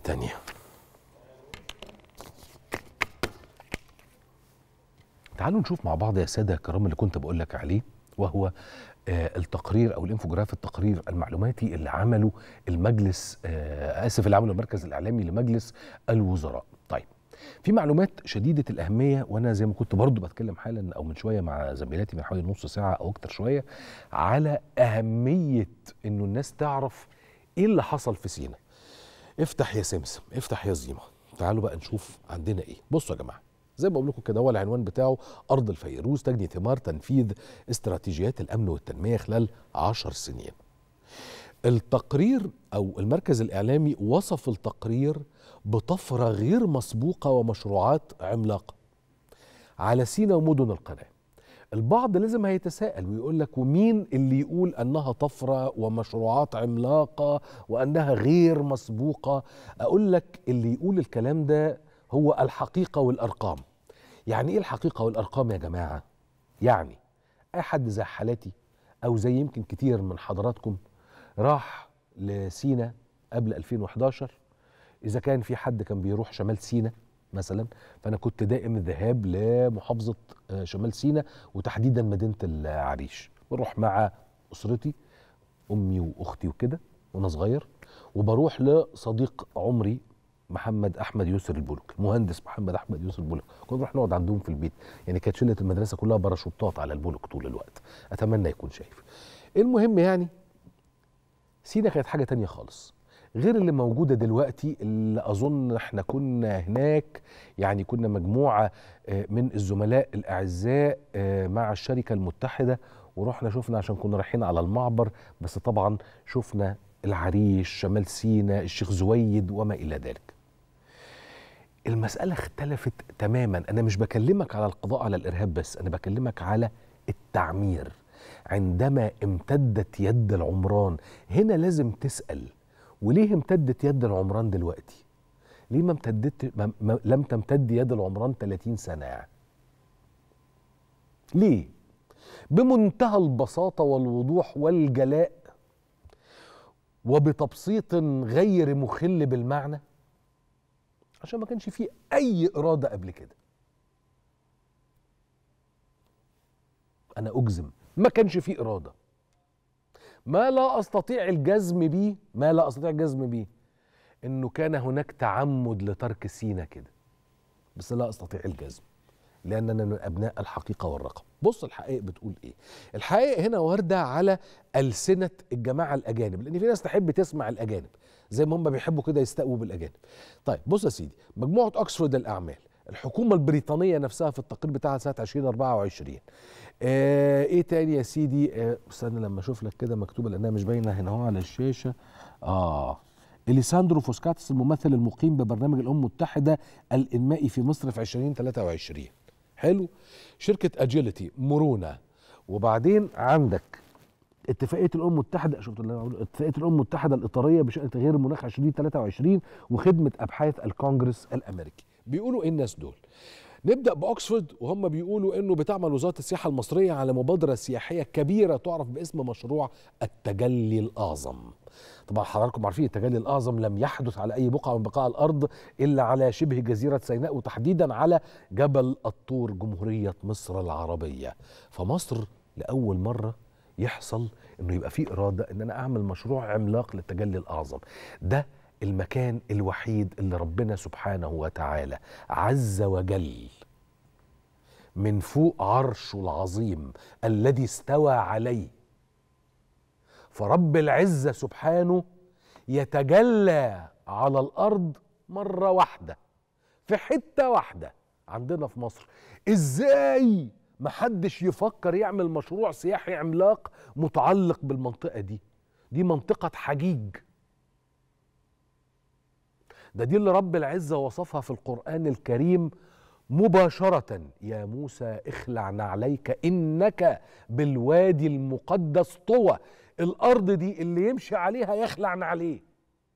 تانية. تعالوا نشوف مع بعض يا سادة الكرام اللي كنت بقول لك عليه، وهو آه التقرير او الانفوجراف التقرير المعلوماتي اللي عمله المجلس آه اسف اللي عمله المركز الاعلامي لمجلس الوزراء. طيب، في معلومات شديده الاهميه، وانا زي ما كنت برضو بتكلم حالا او من شويه مع زميلاتي من حوالي نص ساعه او اكتر شويه على اهميه انه الناس تعرف ايه اللي حصل في سيناء. افتح يا سمسم، افتح يا زيمه، تعالوا بقى نشوف عندنا ايه. بصوا يا جماعه، زي ما بقول لكم كده، هو العنوان بتاعه أرض الفيروز تجني ثمار تنفيذ استراتيجيات الأمن والتنمية خلال عشر سنين. التقرير أو المركز الإعلامي وصف التقرير بطفرة غير مسبوقة ومشروعات عملاقة على سيناء ومدن القناة. البعض لازم هيتساءل ويقول لك، ومين اللي يقول أنها طفرة ومشروعات عملاقة وأنها غير مسبوقة؟ أقول لك اللي يقول الكلام ده هو الحقيقة والأرقام. يعني إيه الحقيقة والأرقام يا جماعة؟ يعني أي حد زي حالاتي أو زي يمكن كتير من حضراتكم راح لسينا قبل ألفين وإحداشر. إذا كان في حد كان بيروح شمال سينا مثلا، فأنا كنت دائم الذهاب لمحافظة شمال سينا وتحديدا مدينة العريش، بروح مع أسرتي، أمي وأختي وكده وأنا صغير، وبروح لصديق عمري محمد احمد يسر البولك، المهندس محمد احمد يسر البولك، كنا نروح نقعد عندهم في البيت. يعني كانت شله المدرسه كلها باراشوتات على البولك طول الوقت، اتمنى يكون شايف. المهم يعني سينا كانت حاجه تانية خالص غير اللي موجوده دلوقتي، اللي اظن احنا كنا هناك يعني كنا مجموعه من الزملاء الاعزاء مع الشركه المتحده، ورحنا شفنا عشان كنا رايحين على المعبر، بس طبعا شفنا العريش، شمال سيناء، الشيخ زويد وما الى ذلك. المسألة اختلفت تماما. أنا مش بكلمك على القضاء على الإرهاب بس، أنا بكلمك على التعمير. عندما امتدت يد العمران، هنا لازم تسأل، وليه امتدت يد العمران دلوقتي؟ ليه ما امتدت ما ما لم تمتد يد العمران ثلاثين سنة يعني؟ ليه؟ بمنتهى البساطة والوضوح والجلاء وبتبسيط غير مخل بالمعنى، عشان ما كانش فيه أي إرادة قبل كده. أنا أجزم ما كانش فيه إرادة. ما لا أستطيع الجزم بيه ما لا أستطيع الجزم بيه إنه كان هناك تعمد لترك سينا كده، بس لا أستطيع الجزم لأننا من أبناء الحقيقة والرقم. بص الحقائق بتقول إيه. الحقائق هنا واردة على ألسنة الجماعة الأجانب، لأن في ناس تحب تسمع الأجانب زي ما هم بيحبوا كده يستقوا بالأجانب. طيب بص يا سيدي، مجموعة أكسفورد للأعمال، الحكومة البريطانية نفسها في التقرير بتاعها سنة ألفين وأربعة وعشرين. آه إيه تاني يا سيدي؟ آه استنى لما أشوف لك كده مكتوبة لأنها مش باينة هنا هو على الشاشة. آه إليساندرو فوسكاتس الممثل المقيم ببرنامج الأمم المتحدة الإنمائي في مصر في ألفين وثلاثة وعشرين. حلو. شركة أجيلتي، مرونة، وبعدين عندك اتفاقية الأمم المتحدة، شفت اتفاقية الأمم المتحدة الإطارية بشأن تغيير المناخ ألفين وثلاثة وعشرين، وخدمة أبحاث الكونجرس الأمريكي. بيقولوا إيه الناس دول؟ نبدأ بأكسفورد، وهم بيقولوا إنه بتعمل وزارة السياحة المصرية على مبادرة سياحية كبيرة تعرف باسم مشروع التجلي الأعظم. طبعا حضراتكم عارفين التجلي الأعظم لم يحدث على أي بقعة من بقاع الأرض إلا على شبه جزيرة سيناء، وتحديدا على جبل الطور جمهورية مصر العربية. فمصر لأول مرة يحصل إنه يبقى فيه إرادة إن أنا أعمل مشروع عملاق للتجلي الأعظم. ده المكان الوحيد اللي ربنا سبحانه وتعالى عز وجل من فوق عرشه العظيم الذي استوى عليه، فرب العزة سبحانه يتجلى على الأرض مرة واحدة في حتة واحدة عندنا في مصر. إزاي محدش يفكر يعمل مشروع سياحي عملاق متعلق بالمنطقة دي؟ دي منطقة حجيج. ده دي اللي رب العزة وصفها في القرآن الكريم مباشرة: يا موسى اخلع نعليك إنك بالوادي المقدس طوى. الأرض دي اللي يمشي عليها يخلع نعليه.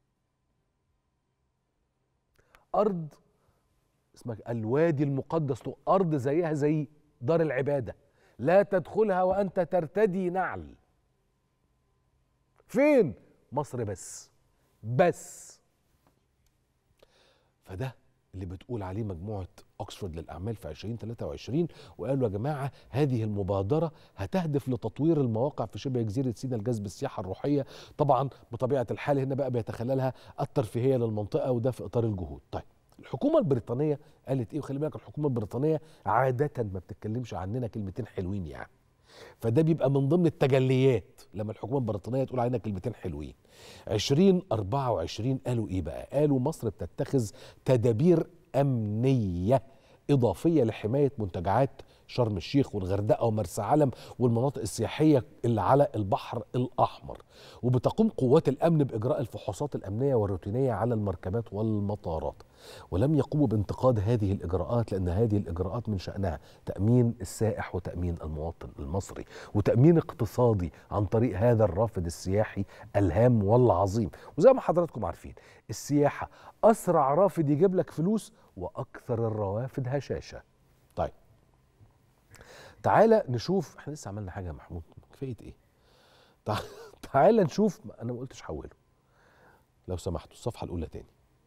أرض اسمها الوادي المقدس طوى، أرض زيها زي دار العبادة، لا تدخلها وأنت ترتدي نعل. فين؟ مصر بس. بس فده اللي بتقول عليه مجموعة أكسفورد للأعمال في ألفين وثلاثة وعشرين، وقالوا يا جماعة هذه المبادرة هتهدف لتطوير المواقع في شبه جزيرة سيناء لجذب السياحة الروحية، طبعا بطبيعة الحال هنا بقى بيتخللها الترفيهية للمنطقة، وده في إطار الجهود. طيب الحكومة البريطانية قالت إيه؟ وخلي بالك الحكومة البريطانية عادة ما بتتكلمش عننا كلمتين حلوين يعني، فده بيبقى من ضمن التجليات لما الحكومه البريطانيه تقول علينا كلمتين حلوين. ألفين وأربعة وعشرين قالوا ايه بقى؟ قالوا مصر بتتخذ تدابير امنيه اضافيه لحمايه منتجعات شرم الشيخ والغردقه ومرسى علم والمناطق السياحيه اللي على البحر الاحمر، وبتقوم قوات الامن باجراء الفحوصات الامنيه والروتينيه على المركبات والمطارات، ولم يقوموا بانتقاد هذه الاجراءات لان هذه الاجراءات من شانها تامين السائح وتامين المواطن المصري وتامين اقتصادي عن طريق هذا الرافد السياحي الهام والعظيم. وزي ما حضراتكم عارفين السياحه اسرع رافد يجيب لك فلوس واكثر الروافد هشاشه. طيب تعالى نشوف، احنا لسه عملنا حاجه يا محمود، كفايه ايه؟ تعالى نشوف، انا ما قلتش حوله لو سمحتوا الصفحه الاولى تاني.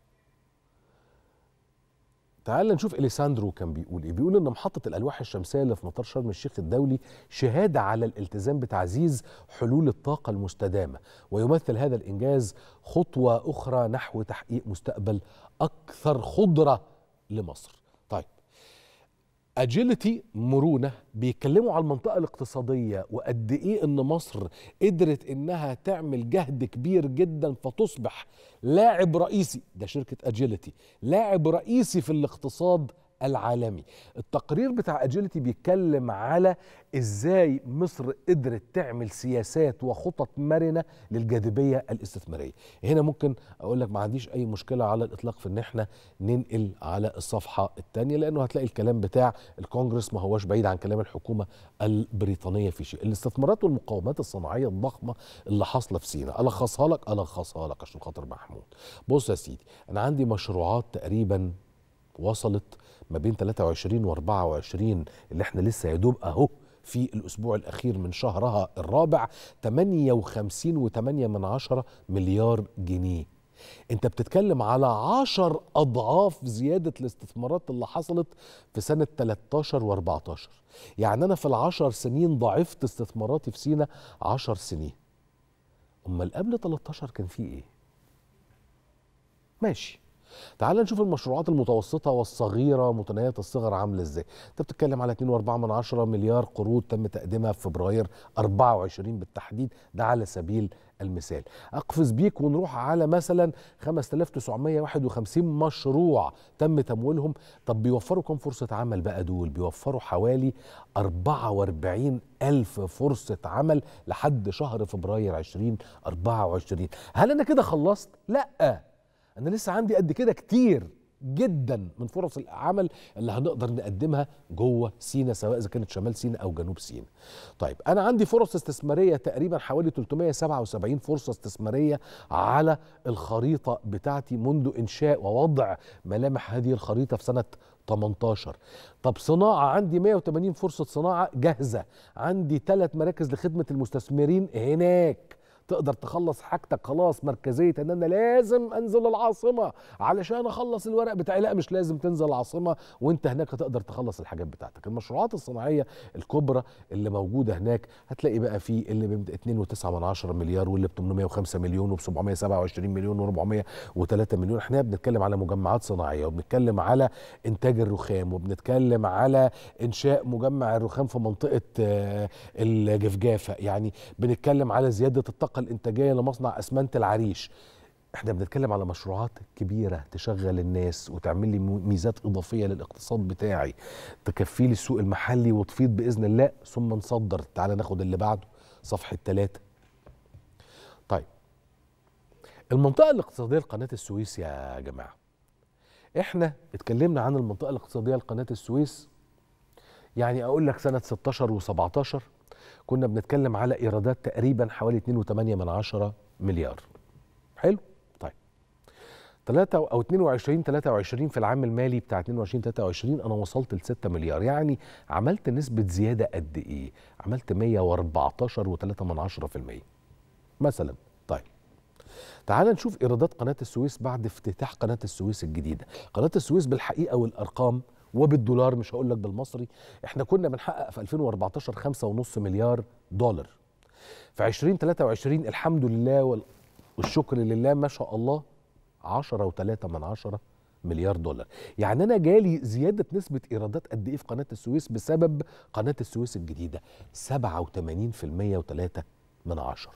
تعال نشوف اليساندرو كان بيقول ايه. بيقول ان محطه الالواح الشمسيه اللي في مطار شرم الشيخ الدولي شهاده على الالتزام بتعزيز حلول الطاقه المستدامه، ويمثل هذا الانجاز خطوه اخرى نحو تحقيق مستقبل اكثر خضره لمصر. طيب اجيلتي مرونه بيتكلموا على المنطقه الاقتصاديه وقد ايه ان مصر قدرت انها تعمل جهد كبير جدا فتصبح لاعب رئيسي، ده شركه اجيلتي لاعب رئيسي في الاقتصاد العالمي. التقرير بتاع اجيلتي بيتكلم على ازاي مصر قدرت تعمل سياسات وخطط مرنه للجاذبيه الاستثماريه. هنا ممكن اقول لك ما عنديش اي مشكله على الاطلاق في ان احنا ننقل على الصفحه الثانيه، لانه هتلاقي الكلام بتاع الكونجرس ما هوش بعيد عن كلام الحكومه البريطانيه في شيء. الاستثمارات والمقاومات الصناعيه الضخمه اللي حاصله في سيناء، الخصها لك الخصها لك عشان خاطر محمود. بص يا سيدي، انا عندي مشروعات تقريبا وصلت ما بين ثلاثة وعشرين وأربعة وعشرين اللي احنا لسه يا دوب اهو في الاسبوع الاخير من شهرها الرابع ثمانية وخمسين وثمانية من عشرة مليار جنيه. انت بتتكلم على عشر اضعاف زياده الاستثمارات اللي حصلت في سنه تلتاشر واربعتاشر. يعني انا في العشر سنين ضعفت استثماراتي في سينا عشر سنين. امال قبل تلتاشر كان في ايه؟ ماشي، تعال نشوف المشروعات المتوسطة والصغيرة متناهية الصغر عاملة ازاي. انت بتتكلم على اتنين واربعة من عشرة مليار قروض تم تقديمها في فبراير أربعة وعشرين بالتحديد، ده على سبيل المثال. اقفز بيك ونروح على مثلا خمسة آلاف وتسعمائة وواحد وخمسين مشروع تم تمويلهم. طب بيوفروا كم فرصة عمل بقى دول؟ بيوفروا حوالي أربعة وأربعين ألف فرصة عمل لحد شهر فبراير ألفين وأربعة وعشرين. هل انا كده خلصت؟ لا، أنا لسه عندي قد كده كتير جدا من فرص العمل اللي هنقدر نقدمها جوه سينا، سواء إذا كانت شمال سينا أو جنوب سينا. طيب أنا عندي فرص استثمارية تقريبا حوالي ثلاثمائة وسبعة وسبعين فرصة استثمارية على الخريطة بتاعتي منذ إنشاء ووضع ملامح هذه الخريطة في سنة تمنتاشر. طب صناعة عندي مائة وثمانين فرصة صناعة جاهزة، عندي ثلاث مراكز لخدمة المستثمرين هناك تقدر تخلص حاجتك خلاص. مركزيه ان انا لازم انزل العاصمه علشان اخلص الورق بتاعي، لا مش لازم تنزل العاصمه وانت هناك هتقدر تخلص الحاجات بتاعتك. المشروعات الصناعيه الكبرى اللي موجوده هناك هتلاقي بقى في اللي ب اتنين وتسعة من عشرة مليار واللي ب ثمانمائة وخمسة مليون وب سبعمائة وسبعة وعشرين مليون وأربعمائة وثلاثة مليون. احنا بنتكلم على مجمعات صناعيه وبنتكلم على انتاج الرخام وبنتكلم على انشاء مجمع الرخام في منطقه الجفجافه، يعني بنتكلم على زياده الطاقه الانتاجيه لمصنع اسمنت العريش. احنا بنتكلم على مشروعات كبيره تشغل الناس وتعمل لي ميزات اضافيه للاقتصاد بتاعي، تكفي لي السوق المحلي وتفيض باذن الله ثم نصدر. تعال ناخد اللي بعده صفحه ثلاثة. طيب المنطقه الاقتصاديه لقناه السويس يا جماعه، احنا اتكلمنا عن المنطقه الاقتصاديه لقناه السويس، يعني اقول لك سنه ستاشر وسبعتاشر كنا بنتكلم على ايرادات تقريبا حوالي اتنين وثمانية من عشرة مليار. حلو؟ طيب ثلاثة او اتنين وعشرين ثلاثة وعشرين في العام المالي بتاع اتنين وعشرين ثلاثة وعشرين انا وصلت ل ستة مليار، يعني عملت نسبة زيادة قد ايه؟ عملت مائة وأربعتاشر فاصلة ثلاثة من عشرة في المية مثلا. طيب تعال نشوف ايرادات قناه السويس بعد افتتاح قناه السويس الجديده. قناه السويس بالحقيقه والارقام وبالدولار، مش هقول لك بالمصري، احنا كنا بنحقق في ألفين وأربعتاشر خمسة ونص مليار دولار. في ألفين وتلاتة وعشرين الحمد لله والشكر لله ما شاء الله عشرة وتلاتة من عشرة مليار دولار. يعني انا جالي زياده نسبه ايرادات قد ايه في قناه السويس بسبب قناه السويس الجديده؟ سبعة وتمانين في المية وتلاتة من عشرة.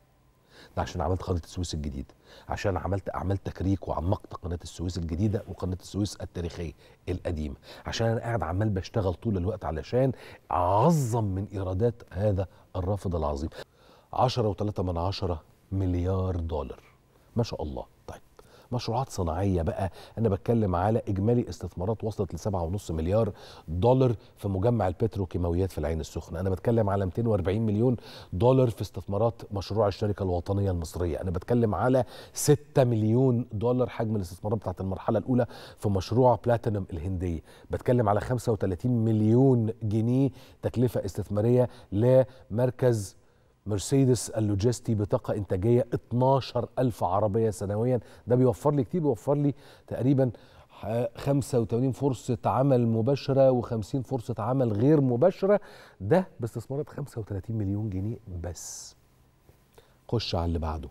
ده عشان عملت قناه السويس الجديده، عشان عملت اعمال تكريك وعمقت قناه السويس الجديده وقناه السويس التاريخيه القديمه، عشان انا قاعد عمال بشتغل طول الوقت علشان اعظم من ايرادات هذا الرافد العظيم. عشرة وتلاتة من عشرة مليار دولار، ما شاء الله. طيب مشروعات صناعيه بقى، انا بتكلم على اجمالي استثمارات وصلت لسبعة ونص مليار دولار في مجمع البتروكيماويات في العين السخنه. انا بتكلم على مئتين وأربعين مليون دولار في استثمارات مشروع الشركه الوطنيه المصريه. انا بتكلم على ستة مليون دولار حجم الاستثمارات بتاعت المرحله الاولى في مشروع بلاتينوم الهنديه. بتكلم على خمسة وتلاتين مليون جنيه تكلفه استثماريه لمركز مرسيدس اللوجستي بطاقة إنتاجية اتناشر ألف عربية سنويا. ده بيوفر لي كتير، بيوفر لي تقريبا خمسة وتمانين فرصة عمل مباشرة وخمسين فرصة عمل غير مباشرة، ده باستثمارات خمسة وتلاتين مليون جنيه بس. خش على اللي بعده.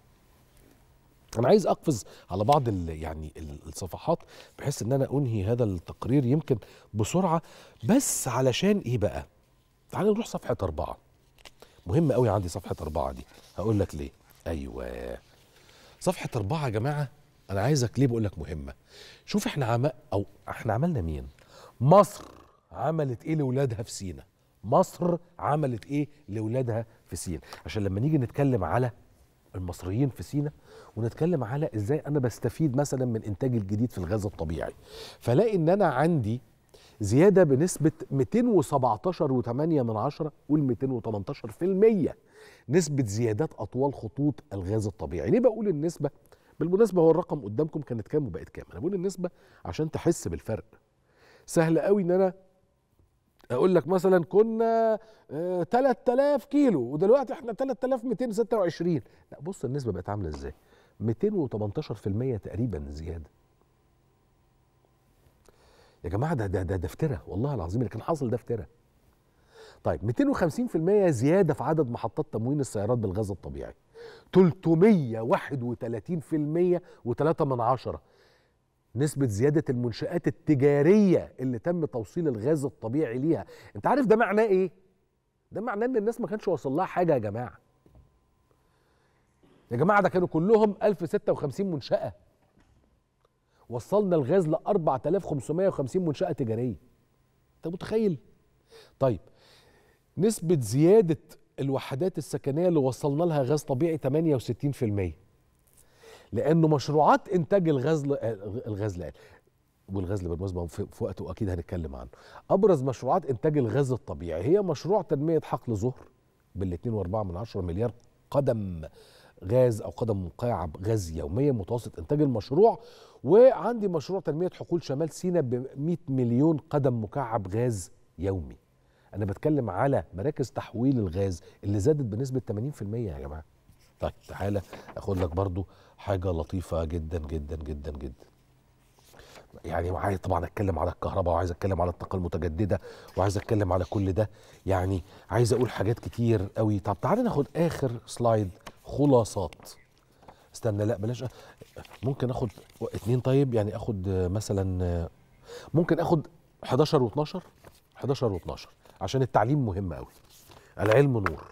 أنا عايز أقفز على بعض يعني الصفحات بحيث إن أنا أنهي هذا التقرير يمكن بسرعة، بس علشان إيه بقى؟ تعالوا نروح صفحة أربعة. مهم قوي عندي صفحة أربعة دي، هقول لك ليه. أيوه صفحة أربعة يا جماعة، أنا عايزك ليه بقول لك مهمة. شوف إحنا عم أو إحنا عملنا مين؟ مصر عملت إيه لأولادها في سينا؟ مصر عملت إيه لأولادها في سينا؟ عشان لما نيجي نتكلم على المصريين في سينا ونتكلم على إزاي أنا بستفيد مثلا من إنتاج الجديد في الغاز الطبيعي، فلاقي إن أنا عندي زيادة بنسبة مئتين وسبعتاشر وتمانية من عشرة، قول مئتين وتمنتاشر في المية نسبة زيادات أطوال خطوط الغاز الطبيعي. ليه بقول النسبة؟ بالمناسبة هو الرقم قدامكم كانت كام وبقت كام؟ أنا بقول النسبة عشان تحس بالفرق. سهل قوي إن أنا أقول لك مثلا كنا آه تلات آلاف كيلو ودلوقتي إحنا تلات آلاف ومئتين وستة وعشرين. لا بص النسبة بقت عاملة إزاي؟ مئتين وتمنتاشر في المية تقريبا زيادة. يا جماعه ده ده ده ده افتراء، والله العظيم اللي كان حاصل ده افتراء. طيب مئتين وخمسين في المية زياده في عدد محطات تموين السيارات بالغاز الطبيعي. تلتمية وواحد وتلاتين في المية وتلاتة من عشرة نسبه زياده المنشآت التجاريه اللي تم توصيل الغاز الطبيعي ليها. انت عارف ده معناه ايه؟ ده معناه ان الناس ما كانش واصل لها حاجه يا جماعه. يا جماعه ده كانوا كلهم ألف وستة وخمسين منشأة. وصلنا الغاز ل أربعة آلاف وخمسمية وخمسين منشأة تجارية. انت متخيل؟ طيب نسبة زيادة الوحدات السكنية اللي وصلنا لها غاز طبيعي تمانية وستين في المية، لأنه مشروعات إنتاج الغاز ل... الغاز لا والغاز اللي بالمناسبة في وقته أكيد هنتكلم عنه. أبرز مشروعات إنتاج الغاز الطبيعي هي مشروع تنمية حقل ظهر بالاتنين وأربعة من عشرة مليار قدم غاز أو قدم مكعب غاز يوميا متوسط إنتاج المشروع، وعندي مشروع تنمية حقول شمال سيناء ب مئة مليون قدم مكعب غاز يومي. أنا بتكلم على مراكز تحويل الغاز اللي زادت بنسبة ثمانين في المية يا جماعة. طيب تعالى أخد لك برضو حاجة لطيفة جدا جدا جدا جدا. يعني عايز طبعا أتكلم على الكهرباء وعايز أتكلم على الطاقة المتجددة وعايز أتكلم على كل ده، يعني عايز أقول حاجات كتير قوي. طب تعالى ناخد آخر سلايد خلاصات. استنى لا بلاش، ممكن اخد اتنين. طيب يعني اخد مثلا ممكن اخد حداشر واتناشر حداشر واتناشر عشان التعليم مهم قوي. العلم نور.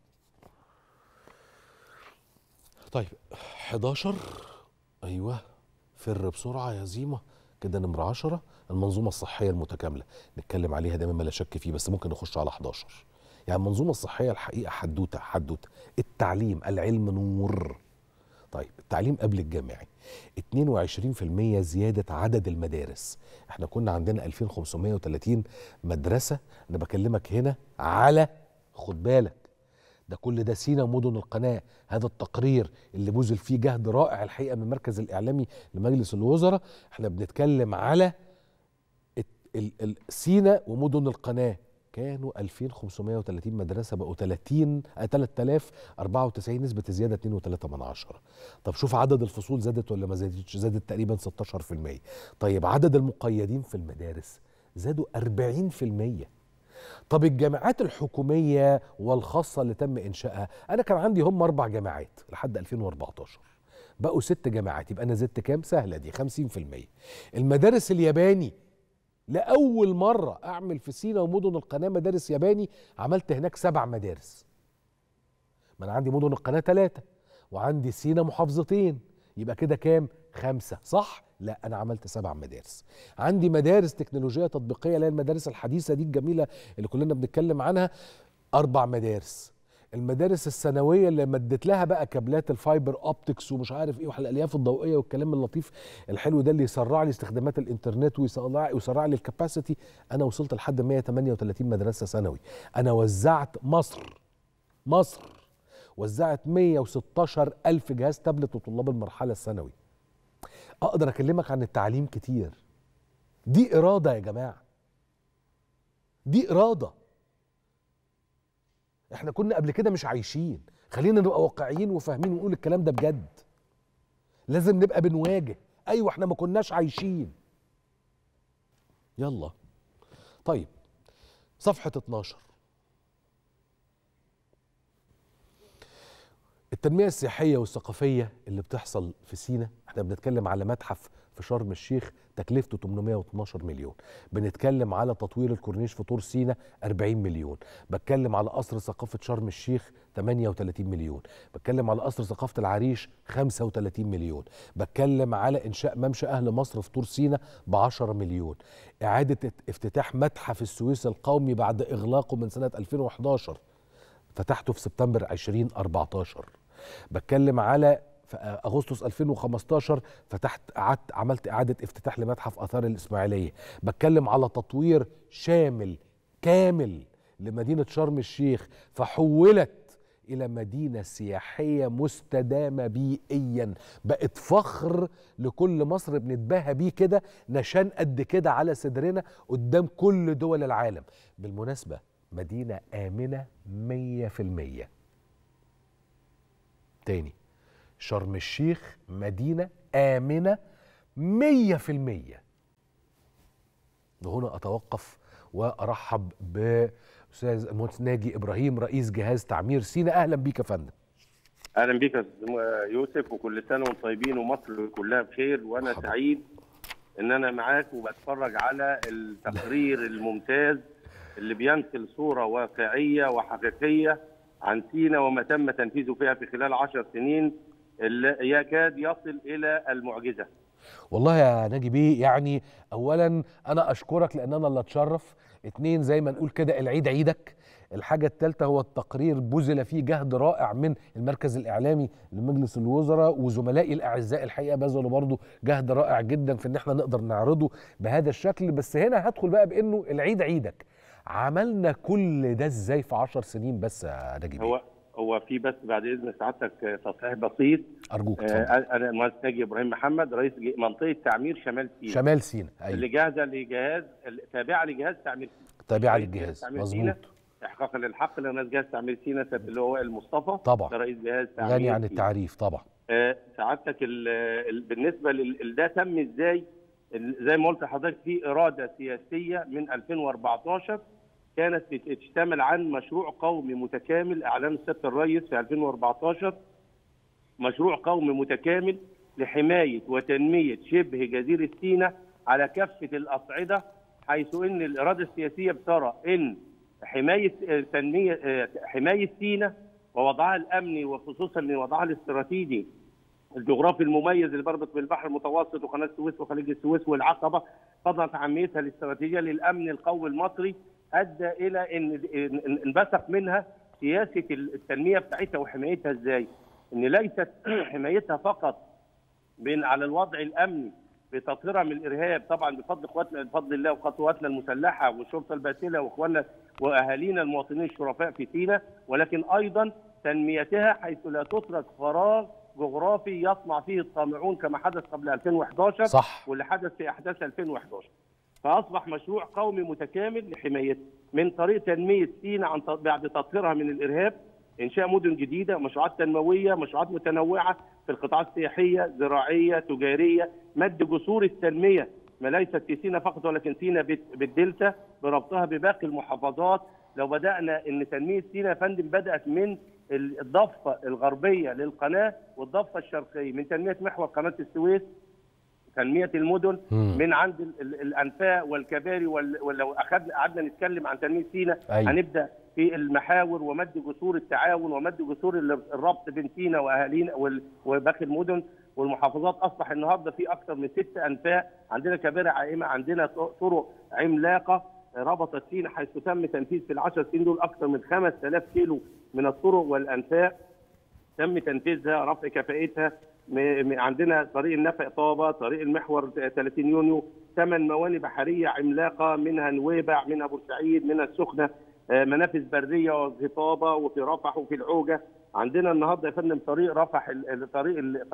طيب حداشر ايوه فر بسرعه يا زيمه كده. نمره عشرة المنظومه الصحيه المتكامله، نتكلم عليها دايما ما لا شك فيه، بس ممكن نخش على حداشر. يعني المنظومه الصحيه الحقيقه حدوته حدوته. التعليم العلم نور. طيب التعليم قبل الجامعي اتنين وعشرين في المية زيادة عدد المدارس. احنا كنا عندنا ألفين وخمسمية وتلاتين مدرسة. انا بكلمك هنا على، خد بالك ده كل ده سينا مدن القناة. هذا التقرير اللي بذل فيه جهد رائع الحقيقة من المركز الإعلامي لمجلس الوزراء، احنا بنتكلم على سينا ومدن القناة كانوا ألفين وخمسمائة وثلاثين مدرسه بقوا ثلاثين ثلاثة آلاف وأربعة وتسعين، نسبه الزياده اتنين فاصلة ثلاثة من عشرة. طب شوف عدد الفصول زادت ولا ما زادتش؟ زادت تقريبا ستاشر في المية. طيب عدد المقيدين في المدارس زادوا أربعين في المية. طب الجامعات الحكوميه والخاصه اللي تم انشائها، انا كان عندي هم اربع جامعات لحد ألفين وأربعتاشر، بقوا ست جامعات، يبقى انا زدت كام؟ سهله دي، خمسين في المية. المدارس الياباني، لأول مرة أعمل في سينا ومدن القناة مدارس ياباني، عملت هناك سبع مدارس. ما أنا عندي مدن القناة ثلاثة وعندي سينا محافظتين، يبقى كده كام؟ خمسة، صح؟ لا، أنا عملت سبع مدارس. عندي مدارس تكنولوجية تطبيقية اللي هي المدارس الحديثة دي الجميلة اللي كلنا بنتكلم عنها، أربع مدارس. المدارس الثانويه اللي مدت لها بقى كابلات الفايبر اوبتكس ومش عارف ايه والالياف الضوئيه والكلام اللطيف الحلو ده اللي يسرع لي استخدامات الانترنت ويسرع ويسرع لي الكاباسيتي، انا وصلت لحد مائة وثمانية وثلاثين مدرسه ثانوي. انا وزعت مصر مصر وزعت مائة وستاشر ألف جهاز تابلت لطلاب المرحله الثانوي. اقدر اكلمك عن التعليم كتير. دي اراده يا جماعه، دي اراده. احنا كنا قبل كده مش عايشين، خلينا نبقى واقعيين وفاهمين ونقول الكلام ده بجد. لازم نبقى بنواجه، ايوه احنا ما كناش عايشين. يلا طيب، صفحة اتناشر، التنمية السياحية والثقافية اللي بتحصل في سينا. احنا بنتكلم على متحف في شرم الشيخ تكلفته ثمانمائة واثناشر مليون، بنتكلم على تطوير الكورنيش في طور سينا أربعين مليون، بتكلم على قصر ثقافة شرم الشيخ ثمانية وثلاثين مليون، بتكلم على قصر ثقافة العريش خمسة وثلاثين مليون، بتكلم على إنشاء ممشى أهل مصر في طور سينا ب عشرة مليون، إعادة افتتاح متحف السويس القومي بعد إغلاقه من سنة ألفين وأحد عشر، فتحته في سبتمبر ألفين وأربعتاشر. بتكلم على في اغسطس ألفين وخمستاشر فتحت قعدت عملت اعاده افتتاح لمتحف اثار الاسماعيليه. بتكلم على تطوير شامل كامل لمدينه شرم الشيخ، فحولت الى مدينه سياحيه مستدامه بيئيا، بقت فخر لكل مصر بنتباهى بيه كده، نشان قد كده على صدرنا قدام كل دول العالم. بالمناسبه مدينه امنه مية في المية. تاني، شرم الشيخ مدينة آمنة مية في المية. وهنا أتوقف وأرحب بأستاذ المهندس ناجي إبراهيم رئيس جهاز تعمير سينا. أهلا بيك يا فندم. أهلا بيك يا يوسف، وكل سنة وانتم طيبين ومصر كلها بخير. وأنا حبا. سعيد إن أنا معاك وبتفرج على التقرير الممتاز اللي بينقل صورة واقعية وحقيقية عن سينا وما تم تنفيذه فيها في خلال عشر سنين اللي يكاد يصل إلى المعجزة. والله يا ناجي بيه، يعني أولا أنا أشكرك لأن أنا اللي أتشرف. اتنين، زي ما نقول كده العيد عيدك. الحاجة الثالثة هو التقرير بذل فيه جهد رائع من المركز الإعلامي لمجلس الوزراء، وزملائي الأعزاء الحقيقة بذلوا برضو جهد رائع جدا في إن احنا نقدر نعرضه بهذا الشكل. بس هنا هدخل بقى بإنه العيد عيدك. عملنا كل ده ازاي في عشر سنين بس يا ناجي بيه؟ هو هو في بس بعد اذن سعادتك تصحيح بسيط ارجوك. آه انا المهندس ناجي ابراهيم محمد رئيس منطقه تعمير شمال سينا. شمال سينا، ايوه، اللي جاهزه لجهاز تابعه لجهاز تعمير سينا. تابعه للجهاز، مظبوط. احقاقا للحق لرئيس جهاز تعمير سينا اللي هو وائل مصطفى، طبعا رئيس جهاز تعمير غني عن التعريف طبعا. آه سعادتك بالنسبه لده تم ازاي؟ زي ما قلت لحضرتك في اراده سياسيه من ألفين وأربعتاشر كانت بتشتمل عن مشروع قومي متكامل اعلان سياده الرئيس في ألفين وأربعتاشر، مشروع قومي متكامل لحمايه وتنميه شبه جزيره سيناء على كافه الاصعده، حيث ان الاراده السياسيه بترى ان حمايه تنميه حمايه سيناء ووضعها الامني وخصوصا وضعها الاستراتيجي الجغرافي المميز اللي بربط بين البحر المتوسط وقناه السويس وخليج السويس والعقبه، فضلا عن اهميتها الاستراتيجيه للامن القومي المصري، ادى الى ان انبثق منها سياسه التنميه بتاعتها وحمايتها ازاي؟ ان ليست حمايتها فقط بين على الوضع الامني بتطهيرها من الارهاب، طبعا بفضل قواتنا بفضل الله وقواتنا المسلحه والشرطه الباسله واخواننا واهالينا المواطنين الشرفاء في سيناء، ولكن ايضا تنميتها حيث لا تترك فراغ جغرافي يصنع فيه الطامعون كما حدث قبل ألفين وأحد عشر، صح، واللي حدث في احداث ألفين وأحد عشر. فاصبح مشروع قومي متكامل لحمايتها من طريق تنميه سيناء عن بعد تطهيرها من الارهاب، انشاء مدن جديده، مشروعات تنمويه، مشروعات متنوعه في القطاعات السياحيه، زراعيه، تجاريه، مد جسور التنميه ما ليست في سيناء فقط ولكن سيناء بالدلتا بربطها بباقي المحافظات. لو بدانا ان تنميه سيناء يا فندم بدات من الضفه الغربيه للقناه والضفه الشرقيه، من تنميه محور قناه السويس، تنميه المدن مم. من عند الانفاق والكباري، ولو اخذنا قعدنا نتكلم عن تنميه سيناء أيوة. هنبدا في المحاور ومد جسور التعاون ومد جسور الربط بين سيناء واهالينا وباقي المدن والمحافظات. اصبح النهارده في اكثر من ست انفاق، عندنا كباري عائمه، عندنا طرق عملاقه ربطت سيناء، حيث تم تنفيذ في العشر سنين دول اكثر من خمسة آلاف كيلو من الطرق والانفاق تم تنفيذها، رفع كفاءتها. عندنا طريق النفق طابه، طريق المحور ثلاثين يونيو، ثمان موانئ بحريه عملاقه، منها نويبع، منها بورسعيد، منها السخنه، منافذ بريه وفي طابه وفي رفح وفي العوجه. عندنا النهارده يا فندم طريق رفح، طريق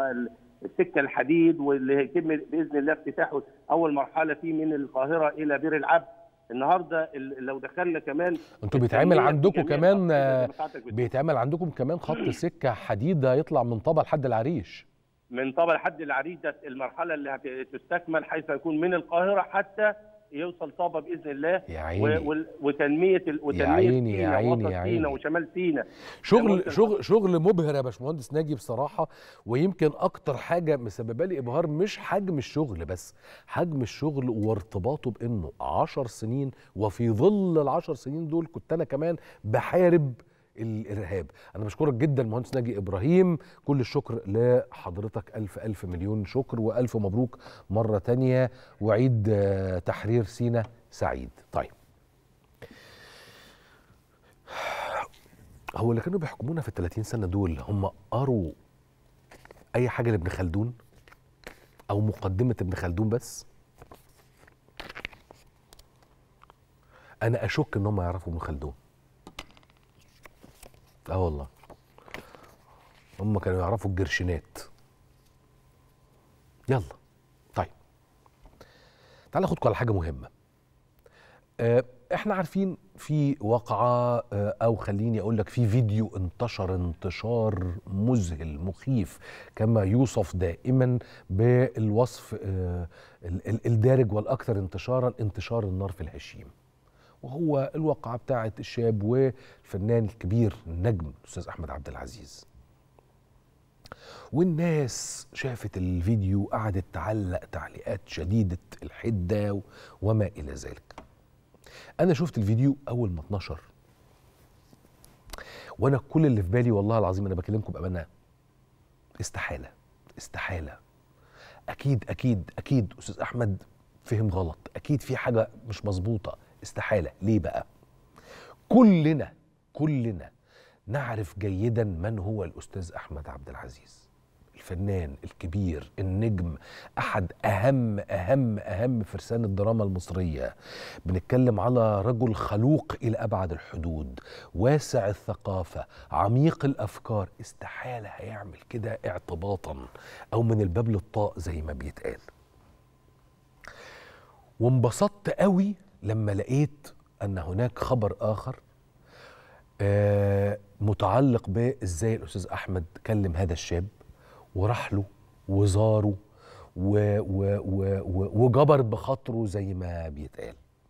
السكه الحديد واللي هيتم باذن الله افتتاحه اول مرحله فيه من القاهره الى بير العبد. النهارده لو دخلنا كمان انتوا بيتعمل عندكم كمان بيتعمل عندكم كمان خط سكه حديد هيطلع من طابه لحد العريش. من طابه لحد العريش ده المرحله اللي هتستكمل، حيث يكون من القاهره حتى يوصل طابه باذن الله. يا عيني. وتنميه وتنميه سيناء ووسط سيناء وشمال سيناء. شغل شغل شغل مبهر يا باشمهندس ناجي بصراحه. ويمكن اكتر حاجه مسببه لي ابهار مش حجم الشغل بس، حجم الشغل وارتباطه بانه عشر سنين، وفي ظل العشر سنين دول كنت انا كمان بحارب الارهاب. انا بشكرك جدا مهندس ناجي ابراهيم، كل الشكر لحضرتك، الف الف مليون شكر والف مبروك مره تانية، وعيد تحرير سيناء سعيد. طيب، هو اللي كانوا بيحكمونا في الثلاثين سنه دول هم قروا اي حاجه لابن خلدون او مقدمه ابن خلدون بس؟ انا اشك ان هم يعرفوا ابن خلدون. اه والله هم كانوا يعرفوا الجرشينات. يلا طيب، تعال اخدكم على حاجه مهمه. اه احنا عارفين في واقعه اه او خليني اقول لك في فيديو انتشر انتشار مذهل مخيف كما يوصف دائما بالوصف اه الدارج والاكثر انتشارا، انتشار النار في الهشيم. وهو الواقعة بتاعة الشاب والفنان الكبير النجم الأستاذ أحمد عبد العزيز. والناس شافت الفيديو قعدت تعلق تعليقات شديدة الحدة وما إلى ذلك. أنا شفت الفيديو أول ما اتنشر، وأنا كل اللي في بالي والله العظيم أنا بكلمكم بأمانة، استحالة استحالة أكيد أكيد أكيد أستاذ أحمد فهم غلط، أكيد في حاجة مش مظبوطة، استحالة. ليه بقى؟ كلنا كلنا نعرف جيدا من هو الأستاذ أحمد عبد العزيز، الفنان الكبير النجم، أحد أهم أهم أهم فرسان الدراما المصرية. بنتكلم على رجل خلوق إلى أبعد الحدود، واسع الثقافة، عميق الأفكار. استحالة هيعمل كده اعتباطا أو من الباب للطاق زي ما بيتقال. وانبسطت قوي لما لقيت أن هناك خبر آخر آه متعلق بإزاي الأستاذ أحمد كلم هذا الشاب وراح له وزاره وجبر بخاطره زي ما بيتقال.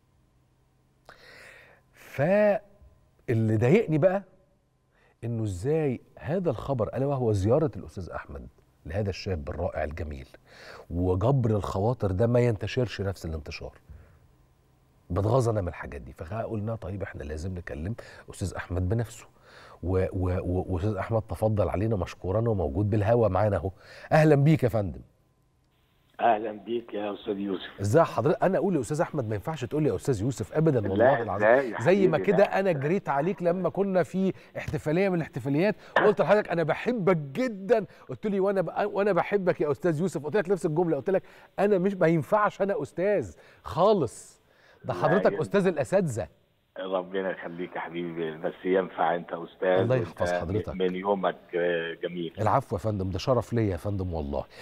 فاللي ضايقني بقى إنه إزاي هذا الخبر ألا وهو زيارة الأستاذ أحمد لهذا الشاب الرائع الجميل وجبر الخواطر ده ما ينتشرش نفس الانتشار. بتغاظ انا من الحاجات دي، فقلنا طيب احنا لازم نكلم استاذ احمد بنفسه، واستاذ احمد تفضل علينا مشكورا وموجود بالهوا معانا اهو. اهلا بيك يا فندم. اهلا بيك يا استاذ يوسف. ازي حضرتك؟ انا اقول لاستاذ احمد ما ينفعش تقول لي يا استاذ يوسف ابدا والله العظيم. زي ما كده انا جريت عليك لما كنا في احتفاليه من الاحتفاليات وقلت لحضرتك انا بحبك جدا، قلت لي وانا وانا بحبك يا استاذ يوسف، قلت لك نفس الجمله، قلت لك انا مش ما ينفعش انا استاذ خالص، ده حضرتك استاذ الاساتذه. ربنا يخليك يا حبيبي، بس ينفع انت استاذ. الله يحفظ حضرتك. من يومك جميل. العفو يا فندم، ده شرف ليا يا فندم والله.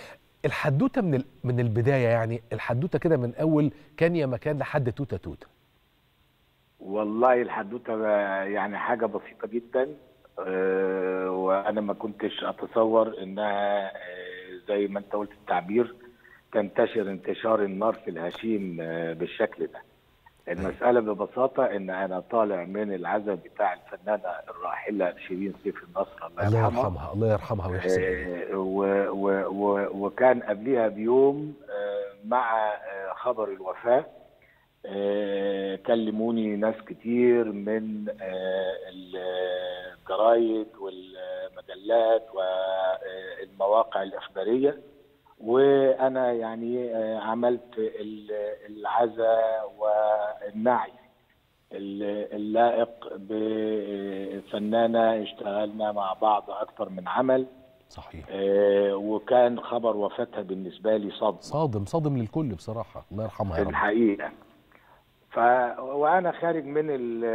الحدوته من ال... من البدايه، يعني الحدوته كده من اول كان يا مكان لحد توته توته. والله الحدوته يعني حاجه بسيطه جدا، أه وانا ما كنتش اتصور انها أه زي ما انت قلت التعبير تنتشر انتشار النار في الهشيم أه بالشكل ده. المساله ببساطه ان انا طالع من العزاء بتاع الفنانه الراحله شيرين سيف النصر الله الله يرحمها. يرحمها الله يرحمها ويحسن اليها. أه و و و وكان قبلها بيوم أه مع أه خبر الوفاه آه، كلموني ناس كتير من آه، الجرايد والمجلات والمواقع الإخبارية، وأنا يعني آه، عملت العزاء والنعي اللائق بفنانة اشتغلنا مع بعض أكثر من عمل. صحيح. آه، وكان خبر وفاتها بالنسبة لي صدمة، صادم صادم للكل بصراحة، الله يرحمها يا رب. الحقيقة. ف وانا خارج من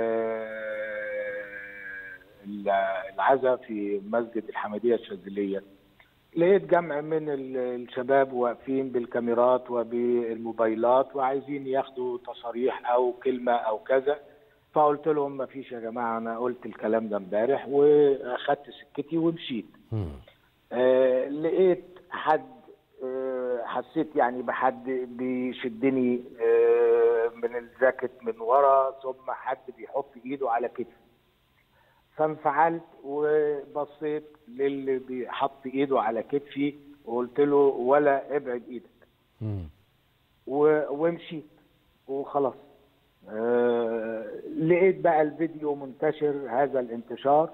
العزاء في مسجد الحمديه الشاذليه، لقيت جمع من الشباب واقفين بالكاميرات وبالموبايلات وعايزين ياخدوا تصاريح او كلمه او كذا. فقلت لهم ما فيش يا جماعه، انا قلت الكلام ده امبارح واخدت سكتي ومشيت. آه لقيت حد، آه حسيت يعني بحد بيشدني آه من الجاكيت من ورا، ثم حد بيحط ايده على كتفي. فانفعلت وبصيت للي بيحط ايده على كتفي وقلت له ولا ابعد ايدك. ومشيت وخلاص. آه لقيت بقى الفيديو منتشر هذا الانتشار،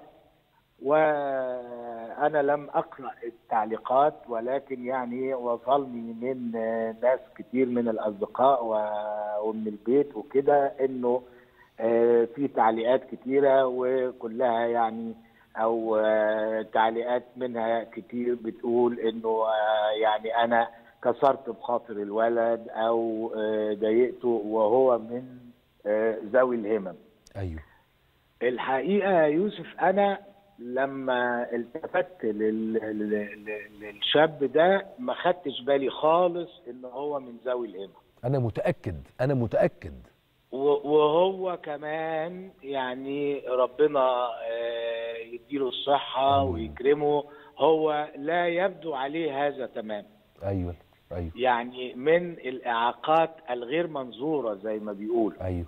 وانا لم اقرا التعليقات، ولكن يعني وصلني من ناس كتير من الاصدقاء ومن البيت وكده انه في تعليقات كتيره وكلها يعني او تعليقات منها كتير بتقول انه يعني انا كسرت بخاطر الولد او ضايقته وهو من ذوي الهمم. ايوه الحقيقه يا يوسف، انا لما التفت للشاب ده ما خدتش بالي خالص ان هو من ذوي الهمم. انا متاكد انا متاكد وهو كمان يعني ربنا يديله الصحه ويكرمه، هو لا يبدو عليه هذا تماما. ايوه ايوه يعني من الاعاقات الغير منظوره زي ما بيقولوا. ايوه.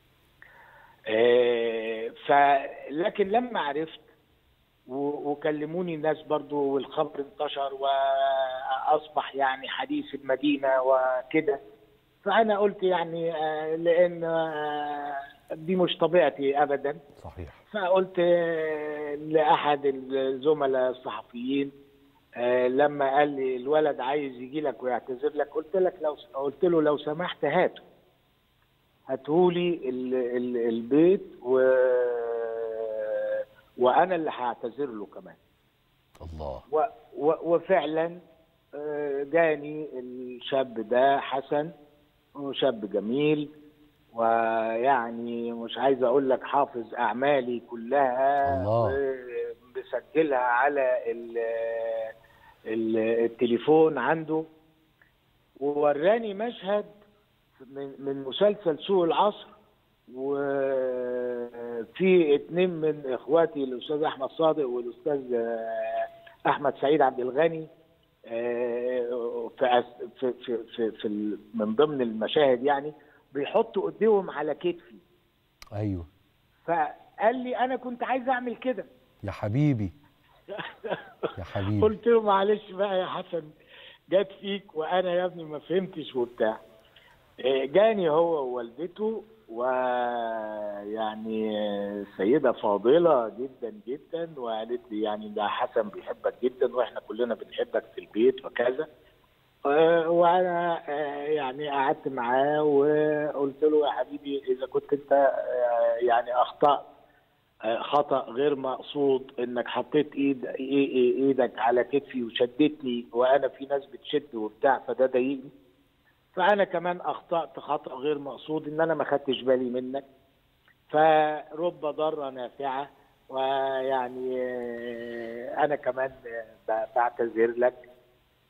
فلكن لما عرفت وكلموني الناس برضو والخبر انتشر واصبح يعني حديث المدينه وكده، فانا قلت يعني لان دي مش طبيعتي ابدا. صحيح. فقلت لاحد الزملاء الصحفيين لما قال لي الولد عايز يجي لك ويعتذر لك، قلت لك لو قلت له لو سمحت هاته هاتهولي البيت و وانا اللي هعتذر له كمان. الله. و... و... وفعلا جاني الشاب ده حسن، شاب جميل، ويعني مش عايز اقول لك حافظ اعمالي كلها. الله. وبسجلها على ال... ال... التليفون عنده، ووراني مشهد من من مسلسل سوق العصر، وفي اتنين من اخواتي الاستاذ احمد صادق والاستاذ احمد سعيد عبد الغني في في في, في من ضمن المشاهد يعني بيحطوا ايديهم على كتفي. ايوه. فقال لي انا كنت عايز اعمل كده يا حبيبي يا حبيبي. قلت له معلش بقى يا حسن، جت فيك وانا يا ابني ما فهمتش وبتاع. جاني هو ووالدته، ويعني سيدة فاضلة جدا جدا، وقالت لي يعني ده حسن بيحبك جدا واحنا كلنا بنحبك في البيت وكذا. وانا يعني قعدت معاه وقلت له يا حبيبي اذا كنت انت يعني اخطأت خطأ غير مقصود انك حطيت ايد ايدك على كتفي وشدتني وانا في ناس بتشد وبتاع فده ضايقني، فأنا كمان أخطأت خطأ غير مقصود إن أنا ما خدتش بالي منك، فرب ضارة نافعة، ويعني أنا كمان بعتذر لك.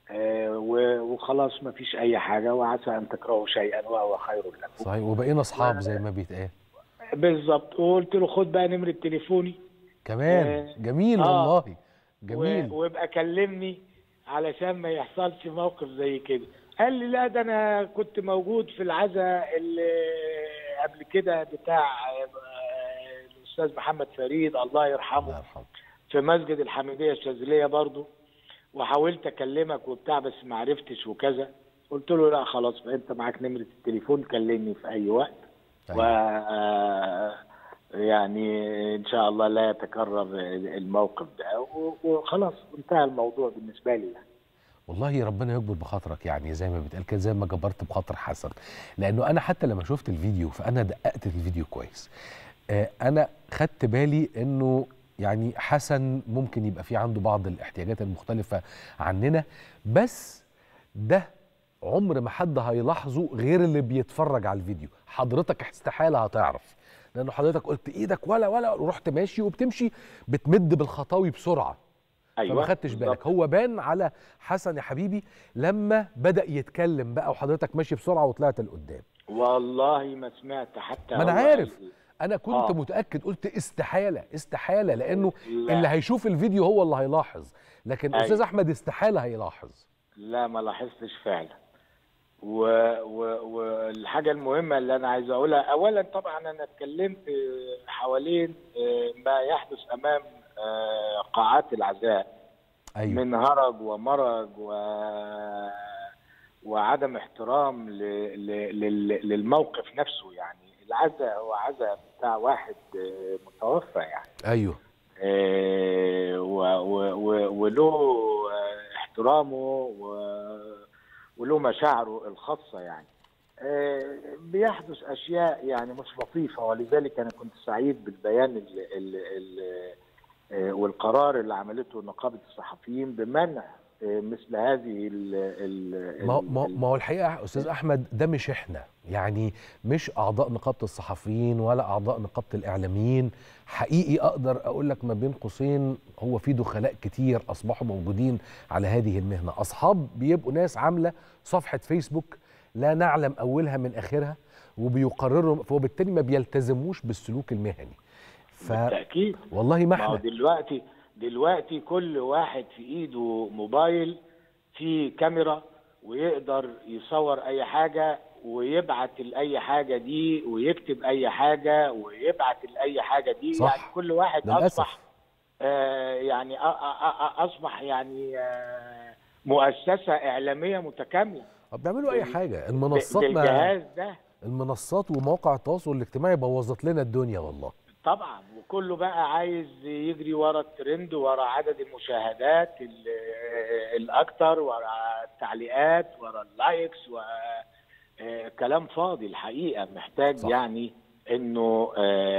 آه وخلاص ما فيش اي حاجه، وعسى ان تكرهوا شيئا وهو خير لكم. صحيح، وبقينا اصحاب زي ما بيتقال. بالظبط. وقلت له خد بقى نمره تليفوني كمان. آه جميل آه والله جميل، وابقى كلمني علشان ما يحصلش موقف زي كده. قال لي لا ده انا كنت موجود في العزاء اللي قبل كده بتاع الاستاذ محمد فريد الله يرحمه, الله يرحمه. في مسجد الحميديه الشاذليه برضه، وحاولت اكلمك وبتاع بس ما عرفتش وكذا. قلت له لا خلاص انت معاك نمره التليفون كلمني في اي وقت. أيوة. و يعني ان شاء الله لا يتكرر الموقف ده، وخلاص انتهى الموضوع بالنسبه لي يعني. والله ربنا يكبر بخاطرك، يعني زي ما بيتقال كده، زي ما جبرت بخاطر حسن. لانه انا حتى لما شفت الفيديو فانا دققت الفيديو كويس. آه انا خدت بالي انه يعني حسن ممكن يبقى في عنده بعض الاحتياجات المختلفه عننا، بس ده عمر ما حد هيلاحظه غير اللي بيتفرج على الفيديو. حضرتك استحاله هتعرف، لانه حضرتك قلت ايدك ولا ولا ورحت ماشي وبتمشي بتمد بالخطاوي بسرعه. أيوة فما خدتش بالك. هو بان على حسن يا حبيبي لما بدأ يتكلم بقى وحضرتك ماشي بسرعه وطلعت لقدام. والله ما سمعت حتى. ما انا عارف، انا كنت آه. متاكد، قلت استحاله استحاله، لانه لا. اللي هيشوف الفيديو هو اللي هيلاحظ، لكن أيوة. استاذ احمد استحاله هيلاحظ. لا ما لاحظتش فعلا. والحاجه المهمه اللي انا عايز اقولها، اولا طبعا انا اتكلمت حوالين ما يحدث امام قاعات العزاء. أيوة. من هرج ومرج و... وعدم احترام ل... ل... للموقف نفسه. يعني العزاء هو عزاء بتاع واحد متوفى يعني. ايوه. آه و... و... و... وله احترامه و... وله مشاعره الخاصه يعني. آه بيحدث اشياء يعني مش لطيفه، ولذلك انا كنت سعيد بالبيان ال... ال... ال... والقرار اللي عملته نقابه الصحفيين بمنع مثل هذه ال ال ما ما هو الحقيقه استاذ احمد ده مش احنا، يعني مش اعضاء نقابه الصحفيين ولا اعضاء نقابه الاعلاميين. حقيقي اقدر اقول لك ما بين قوسين هو في دخلاء كتير اصبحوا موجودين على هذه المهنه، اصحاب بيبقوا ناس عامله صفحه فيسبوك لا نعلم اولها من اخرها، وبيقرروا وبالتالي ما بيلتزموش بالسلوك المهني. ف... بالتأكيد. والله ما احنا دلوقتي دلوقتي كل واحد في ايده موبايل فيه كاميرا ويقدر يصور اي حاجه ويبعت لاي حاجه دي ويكتب اي حاجه ويبعت لاي حاجه دي. صح. يعني كل واحد للأسف. اصبح آه يعني اصبح يعني آه مؤسسه اعلاميه متكامله. بيعملوا اي حاجه. المنصات بالجهاز ده، المنصات ومواقع التواصل الاجتماعي بوظت لنا الدنيا والله. طبعا، وكله بقى عايز يجري ورا الترند، ورا عدد المشاهدات الاكثر، ورا التعليقات، ورا اللايكس، وكلام فاضي الحقيقه. محتاج صح. يعني انه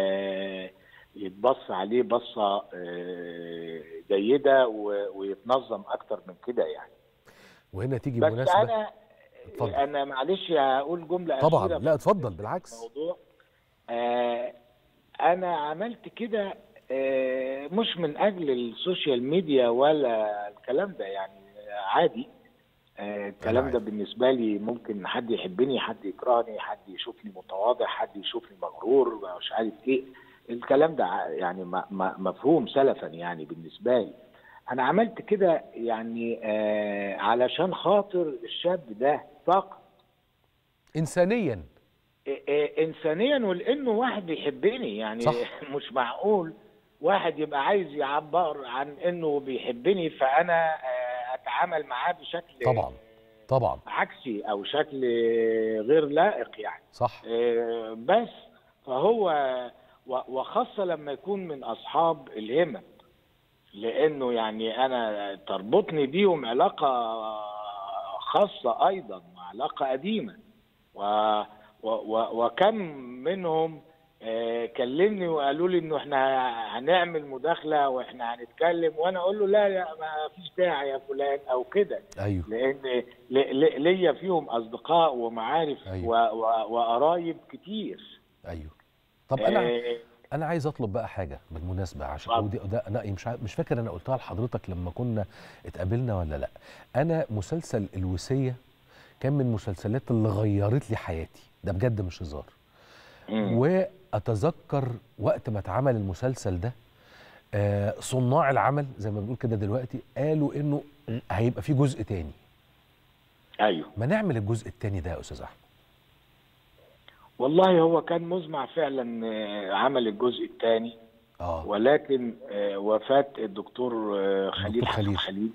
يتبص عليه بصه جيده ويتنظم اكتر من كده يعني. وهنا تيجي بس مناسبه. انا اتفضل. انا معلش هقول جمله طبعا. لا اتفضل بالعكس. الموضوع آه أنا عملت كده مش من أجل السوشيال ميديا ولا الكلام ده، يعني عادي. الكلام ده بالنسبة لي ممكن حد يحبني، حد يكرهني، حد يشوفني متواضع، حد يشوفني مغرور، مش عارف إيه. الكلام ده يعني مفهوم سلفا يعني بالنسبة لي. أنا عملت كده يعني علشان خاطر الشاب ده فقط. إنسانيا. انسانيا، ولانه واحد بيحبني يعني. صح. مش معقول واحد يبقى عايز يعبر عن انه بيحبني فانا اتعامل معاه بشكل طبعا طبعا عكسي او شكل غير لائق يعني. صح. بس فهو وخاصه لما يكون من اصحاب الهمم، لانه يعني انا تربطني بيهم علاقه خاصه ايضا، علاقه قديمه. و وكم منهم كلمني وقالوا لي انه احنا هنعمل مداخله واحنا هنتكلم، وانا اقول له لا لا ما فيش داعي يا فلان او كده. ايوه. لان ليا فيهم اصدقاء ومعارف. أيوه. وقرايب كتير. ايوه. طب انا انا عايز اطلب بقى حاجه بالمناسبه، عشان ودي ده انا مش مش فاكر انا قلتها لحضرتك لما كنا اتقابلنا ولا لا. انا مسلسل الوصيه كان من المسلسلات اللي غيرت لي حياتي، ده بجد مش هزار. واتذكر وقت ما اتعمل المسلسل ده آه صناع العمل زي ما بنقول كده دلوقتي قالوا انه هيبقى في جزء تاني. ايوه، ما نعمل الجزء التاني ده يا استاذ احمد. والله هو كان مزمع فعلا عمل الجزء الثاني، اه ولكن وفاة الدكتور خليل حسن خليل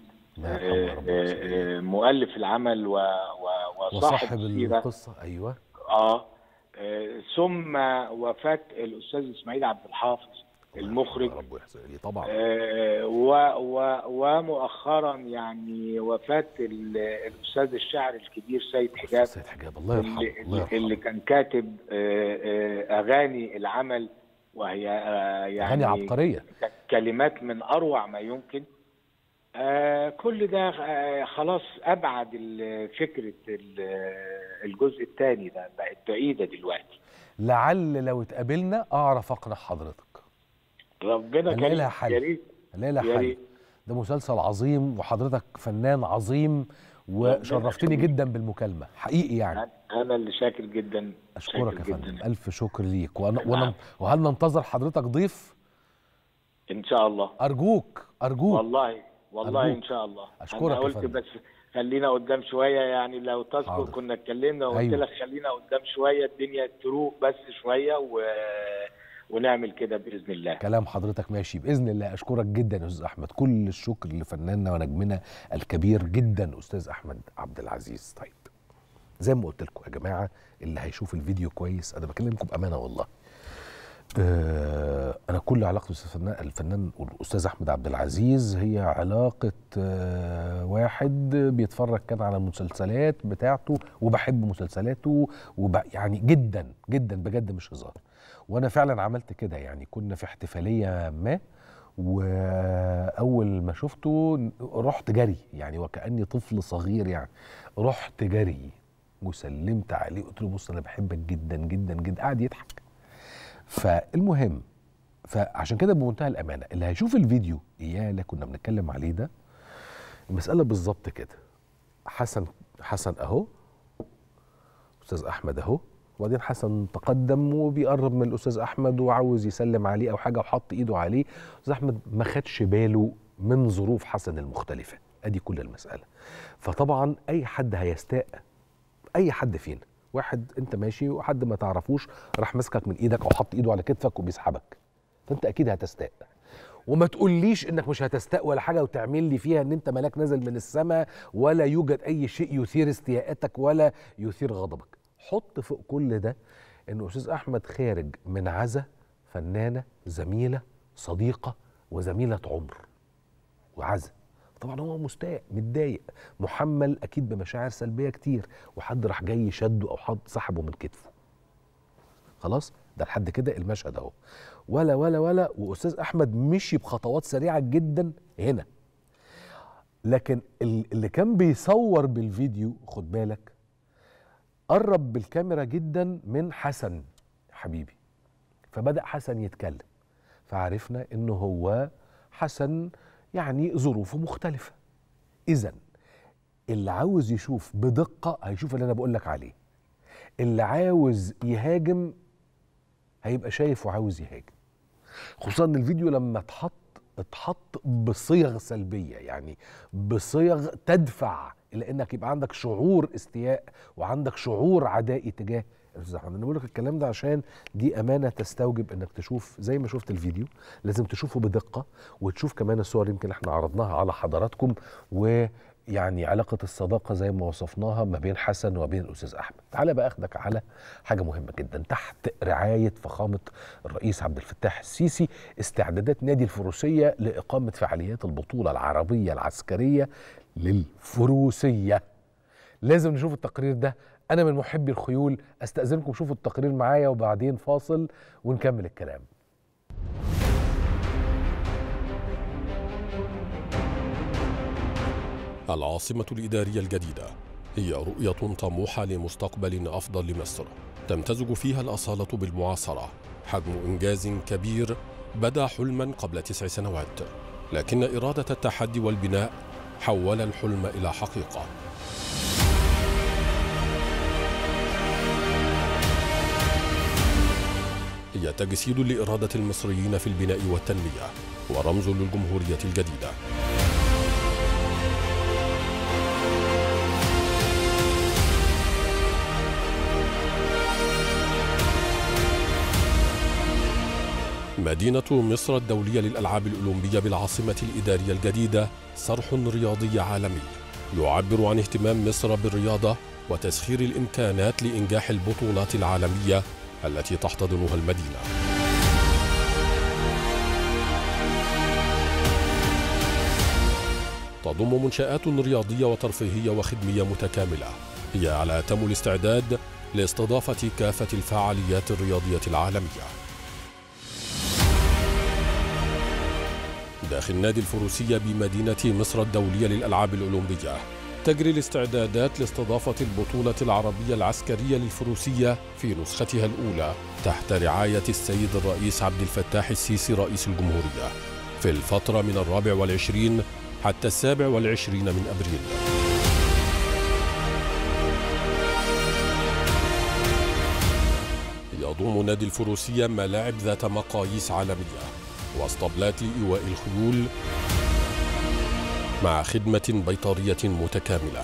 مؤلف العمل وصاحب القصة. ايوه اه ثم وفاة الاستاذ اسماعيل عبد الحافظ المخرج طبعا، آه و و ومؤخرا يعني وفاة الأستاذ الشاعر الكبير سيد حجاب سيد حجاب الله يرحمه اللي, الله يرحمه. اللي كان كاتب آه آه أغاني العمل، وهي آه يعني أغاني عبقرية، كلمات من أروع ما يمكن. آه كل ده آه خلاص أبعد فكرة الجزء الثاني ده، بقت بعيدة دلوقتي. لعل لو اتقابلنا أعرف أقنع حضرتك. ربنا كريم، يا ريت هنلاقي لها حل. ده مسلسل عظيم وحضرتك فنان عظيم، وشرفتني جدا بالمكالمه حقيقي يعني. انا اللي شاكر جدا. اشكرك يا فندم، الف شكر ليك. وانا وهل ننتظر حضرتك ضيف ان شاء الله؟ ارجوك ارجوك والله والله أرجوك. ان شاء الله. اشكرك انا قلت بس خلينا قدام شويه، يعني لو تذكر كنا اتكلمنا وقلت أيوه. لك خلينا قدام شويه الدنيا تروق بس شويه و... ونعمل كده باذن الله. كلام حضرتك ماشي باذن الله. اشكرك جدا يا استاذ احمد، كل الشكر لفناننا ونجمنا الكبير جدا استاذ احمد عبد العزيز. طيب زي ما قلت لكم يا جماعه، اللي هيشوف الفيديو كويس، انا بكلمكم بامانه والله، آه انا كل علاقتي بالفنان الفنان والاستاذ احمد عبد العزيز هي علاقه آه واحد بيتفرج كان على المسلسلات بتاعته وبحب مسلسلاته وب يعني جدا جدا بجد مش هزار. وانا فعلا عملت كده، يعني كنا في احتفاليه ما، واول ما شفته رحت جري يعني وكاني طفل صغير، يعني رحت جري وسلمت عليه قلت له بص انا بحبك جدا جدا جدا. قعد يضحك. فالمهم، فعشان كده بمنتهى الامانه اللي هيشوف الفيديو اياه اللي كنا بنتكلم عليه ده، المساله بالظبط كده. حسن حسن اهو، استاذ احمد اهو، وبعدين حسن تقدم وبيقرب من الاستاذ احمد وعاوز يسلم عليه او حاجه وحط ايده عليه. الاستاذ احمد ما خدش باله من ظروف حسن المختلفه، ادي كل المساله. فطبعا اي حد هيستاء، اي حد فينا، واحد انت ماشي وحد ما تعرفوش راح مسكك من ايدك او حط ايده على كتفك وبيسحبك، فانت اكيد هتستاء. وما تقوليش انك مش هتستاء ولا حاجه وتعمل لي فيها ان انت ملاك نازل من السماء ولا يوجد اي شيء يثير استياءتك ولا يثير غضبك. حط فوق كل ده ان استاذ احمد خارج من عزا فنانه زميله صديقه وزميله عمر وعزا. طبعا هو مستاء متضايق محمل اكيد بمشاعر سلبيه كتير، وحد راح جاي شده او حد سحبه من كتفه. خلاص ده لحد كده المشهد اهو، ولا ولا ولا واستاذ احمد مشي بخطوات سريعه جدا هنا. لكن اللي كان بيصور بالفيديو خد بالك قرب بالكاميرا جدا من حسن حبيبي، فبدأ حسن يتكلم، فعرفنا انه هو حسن يعني ظروفه مختلفة. إذن اللي عاوز يشوف بدقة هيشوف اللي أنا بقول لك عليه، اللي عاوز يهاجم هيبقى شايف وعاوز يهاجم، خصوصا ان الفيديو لما اتحط اتحط بصيغ سلبية، يعني بصيغ تدفع الى انك يبقى عندك شعور استياء وعندك شعور عدائي تجاه الاستاذ احمد. انا بقول لك الكلام ده عشان دي امانه تستوجب انك تشوف زي ما شفت الفيديو، لازم تشوفه بدقه وتشوف كمان الصور يمكن احنا عرضناها على حضراتكم، ويعني علاقه الصداقه زي ما وصفناها ما بين حسن وبين الاستاذ احمد. تعالى بقى اخدك على حاجه مهمه جدا. تحت رعايه فخامه الرئيس عبد الفتاح السيسي استعدادات نادي الفروسيه لاقامه فعاليات البطوله العربيه العسكريه للفروسيه. لازم نشوف التقرير ده. أنا من محبي الخيول، أستأذنكم شوفوا التقرير معايا وبعدين فاصل ونكمل الكلام. العاصمة الإدارية الجديدة هي رؤية طموحة لمستقبل أفضل لمصر، تمتزج فيها الأصالة بالمعاصرة، حجم إنجاز كبير بدا حلما قبل تسع سنوات، لكن إرادة التحدي والبناء حول الحلم إلى حقيقة. هي تجسيد لإرادة المصريين في البناء والتنمية، ورمز للجمهورية الجديدة. مدينة مصر الدولية للألعاب الأولمبية بالعاصمة الإدارية الجديدة صرح رياضي عالمي يعبر عن اهتمام مصر بالرياضة وتسخير الإمكانات لإنجاح البطولات العالمية التي تحتضنها المدينة. تضم منشآت رياضية وترفيهية وخدمية متكاملة، هي على أتم الاستعداد لاستضافة كافة الفعاليات الرياضية العالمية. داخل نادي الفروسية بمدينة مصر الدولية للألعاب الأولمبية تجري الاستعدادات لاستضافة البطولة العربية العسكرية للفروسية في نسختها الأولى تحت رعاية السيد الرئيس عبد الفتاح السيسي رئيس الجمهورية في الفترة من الرابع والعشرين حتى السابع والعشرين من أبريل. يضم نادي الفروسية ملاعب ذات مقاييس عالمية واسطبلات لإيواء الخيول مع خدمة بيطرية متكاملة.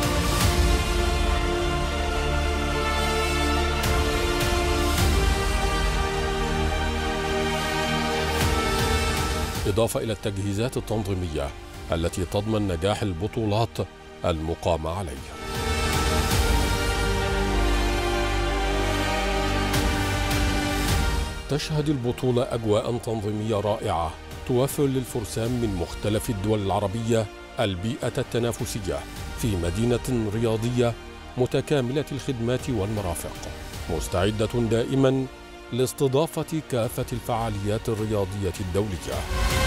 إضافة إلى التجهيزات التنظيمية التي تضمن نجاح البطولات المقامة عليها. تشهد البطولة أجواء تنظيمية رائعة توفر للفرسان من مختلف الدول العربية البيئة التنافسية في مدينة رياضية متكاملة الخدمات والمرافق، مستعدة دائما لاستضافة كافة الفعاليات الرياضية الدولية.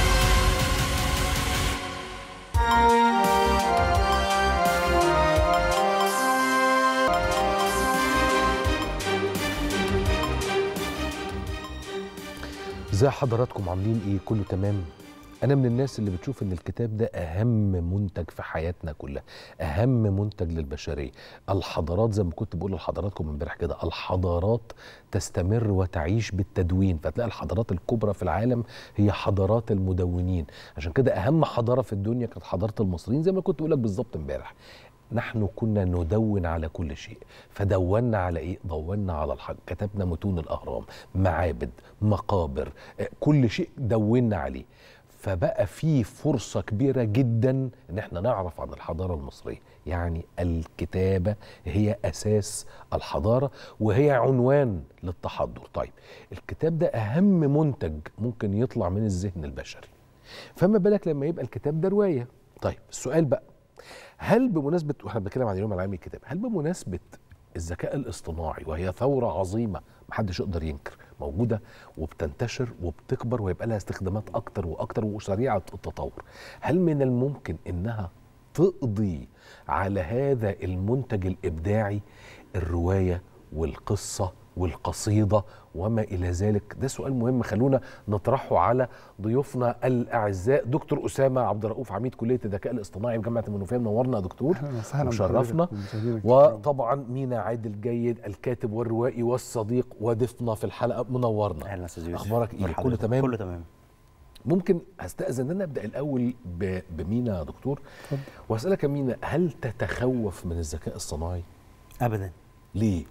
ازي حضراتكم عاملين ايه؟ كله تمام؟ انا من الناس اللي بتشوف ان الكتاب ده اهم منتج في حياتنا كلها، اهم منتج للبشريه. الحضارات زي ما كنت بقول لحضراتكم امبارح كده، الحضارات تستمر وتعيش بالتدوين، فتلاقي الحضارات الكبرى في العالم هي حضارات المدونين. عشان كده اهم حضاره في الدنيا كانت حضاره المصريين، زي ما كنت بقول لك بالظبط امبارح. نحن كنا ندون على كل شيء، فدونا على ايه؟ دونا على الحق، كتبنا متون الاهرام، معابد، مقابر، كل شيء دونا عليه. فبقى في فرصة كبيرة جدا ان احنا نعرف عن الحضارة المصرية. يعني الكتابة هي اساس الحضارة وهي عنوان للتحضر. طيب الكتاب ده اهم منتج ممكن يطلع من الذهن البشري، فما بالك لما يبقى الكتاب ده رواية. طيب السؤال بقى، هل بمناسبة، واحنا بنتكلم عن اليوم العالمي للكتاب، هل بمناسبة الذكاء الاصطناعي وهي ثورة عظيمة محدش يقدر ينكر، موجودة وبتنتشر وبتكبر ويبقى لها استخدامات أكتر وأكتر وسريعة التطور، هل من الممكن إنها تقضي على هذا المنتج الإبداعي، الرواية والقصة والقصيدة وما إلى ذلك؟ ده سؤال مهم، خلونا نطرحه على ضيوفنا الأعزاء. دكتور أسامة عبد الرؤوف، عميد كلية الذكاء الاصطناعي بجامعة المنوفية، منورنا يا دكتور. أهلا وسهلا، مشرفنا. وطبعا مينا عادل جيد، الكاتب والروائي والصديق وضيفنا في الحلقة، منورنا. أهلا أستاذ يوسف، أخبارك إيه؟ كله تمام؟ كله تمام. ممكن أستأذن أن أنا أبدأ الأول بمينا يا دكتور، وأسألك يا مينا، هل تتخوف من الذكاء الصناعي؟ أبدا. ليه؟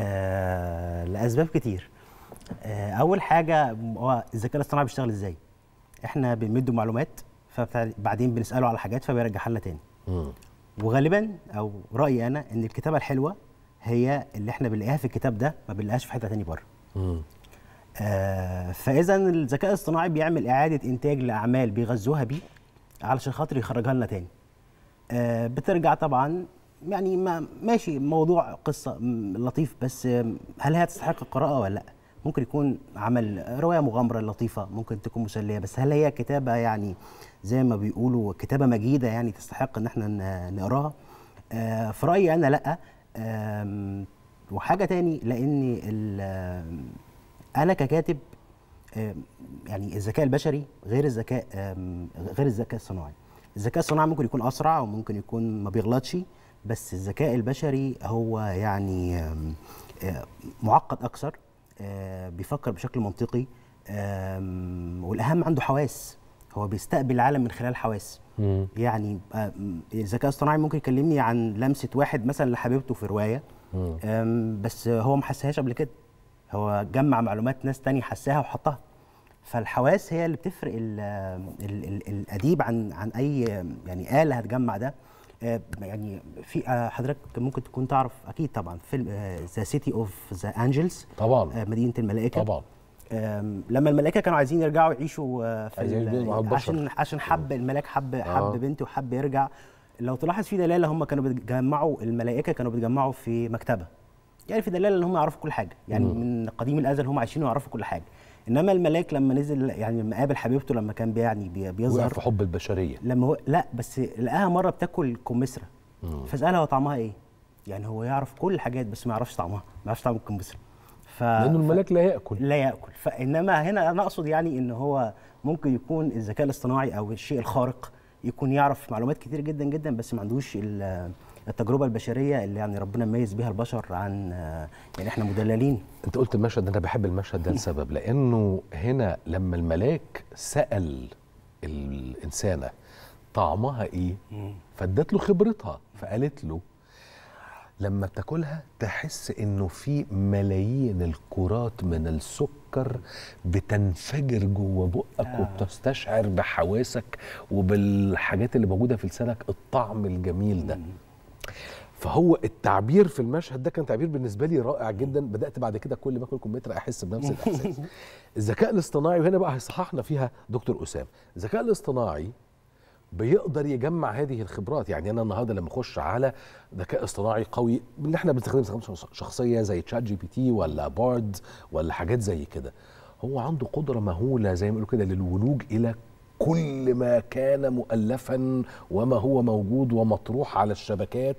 آه لأسباب كتير. آه أول حاجة، هو الذكاء الاصطناعي بيشتغل إزاي؟ إحنا بنمده معلومات، فبعدين بنسأله على حاجات فبيرجعها لنا تاني. م. وغالبا أو رأيي أنا إن الكتابة الحلوة هي اللي إحنا بنلاقيها في الكتاب ده، ما بنلاقيهاش في حتة تاني بره. آه فإذا الذكاء الاصطناعي بيعمل إعادة إنتاج لأعمال بيغذوها بيه علشان خاطر يخرجها لنا تاني. آه بترجع طبعا، يعني ما ماشي، موضوع قصة لطيف، بس هل هي تستحق القراءة ولا لا؟ ممكن يكون عمل رواية مغامرة لطيفة، ممكن تكون مسلية، بس هل هي كتابة يعني زي ما بيقولوا كتابة مجيدة يعني تستحق ان احنا نقراها؟ آه في رأيي انا لا. آه وحاجه تاني، لان انا ككاتب يعني الذكاء البشري غير الذكاء غير الذكاء الصناعي. الذكاء الصناعي ممكن يكون اسرع وممكن يكون ما بيغلطش، بس الذكاء البشري هو يعني معقد اكثر، بيفكر بشكل منطقي، والاهم عنده حواس، هو بيستقبل العالم من خلال الحواس. يعني الذكاء الاصطناعي ممكن يكلمني عن لمسه واحد مثلا لحبيبته في روايه، بس هو ما حسهاش قبل كده، هو جمع معلومات ناس تاني حساها وحطها. فالحواس هي اللي بتفرق ال ال ال الاديب عن عن اي يعني آلة هتجمع ده. يعني في حضرتك ممكن تكون تعرف اكيد طبعا فيلم ذا سيتي اوف ذا انجلز، طبعا مدينه الملائكه. طبعا لما الملائكه كانوا عايزين يرجعوا يعيشوا في عايزين عشان عشان حب الملاك حب حب آه. بنته وحب يرجع. لو تلاحظ في دلاله هم كانوا بيتجمعوا، الملائكه كانوا بيتجمعوا في مكتبه، يعني في دلاله ان هم يعرفوا كل حاجه، يعني م. من قديم الازل هم عايشين ويعرفوا كل حاجه. انما الملاك لما نزل يعني لما قابل حبيبته لما كان يعني بيظهر في حب البشريه، لما هو لا بس لقاها مره بتاكل كمثرى، فسالها هو طعمها ايه؟ يعني هو يعرف كل الحاجات بس ما يعرفش طعمها، ما يعرفش طعم الكمثرى. ف... لانه الملاك لا ياكل لا ياكل. فانما هنا انا اقصد يعني ان هو ممكن يكون الذكاء الاصطناعي او الشيء الخارق يكون يعرف معلومات كتير جدا جدا، بس ما عندوش التجربه البشريه اللي يعني ربنا ميز بيها البشر عن يعني احنا مدللين. انت قلت المشهد ده، انا بحب المشهد ده لسبب، لانه هنا لما الملاك سال الانسانه طعمها ايه فادت له خبرتها، فقالت له لما بتاكلها تحس انه في ملايين الكرات من السكر بتنفجر جوه بقك آه. وبتستشعر بحواسك وبالحاجات اللي موجوده في لسانك الطعم الجميل ده. فهو التعبير في المشهد ده كان تعبير بالنسبه لي رائع جدا. بدات بعد كده كل ما اكل كمثرى احس بنفس الاحساس. الذكاء الاصطناعي، وهنا بقى هيصححنا فيها دكتور اسامه، الذكاء الاصطناعي بيقدر يجمع هذه الخبرات. يعني انا النهارده لما اخش على ذكاء اصطناعي قوي اللي احنا بنستخدمه شخصيه زي تشات جي بي تي ولا بارد ولا حاجات زي كده، هو عنده قدره مهوله زي ما بيقولوا كده للولوج الى كل ما كان مؤلفا وما هو موجود ومطروح على الشبكات.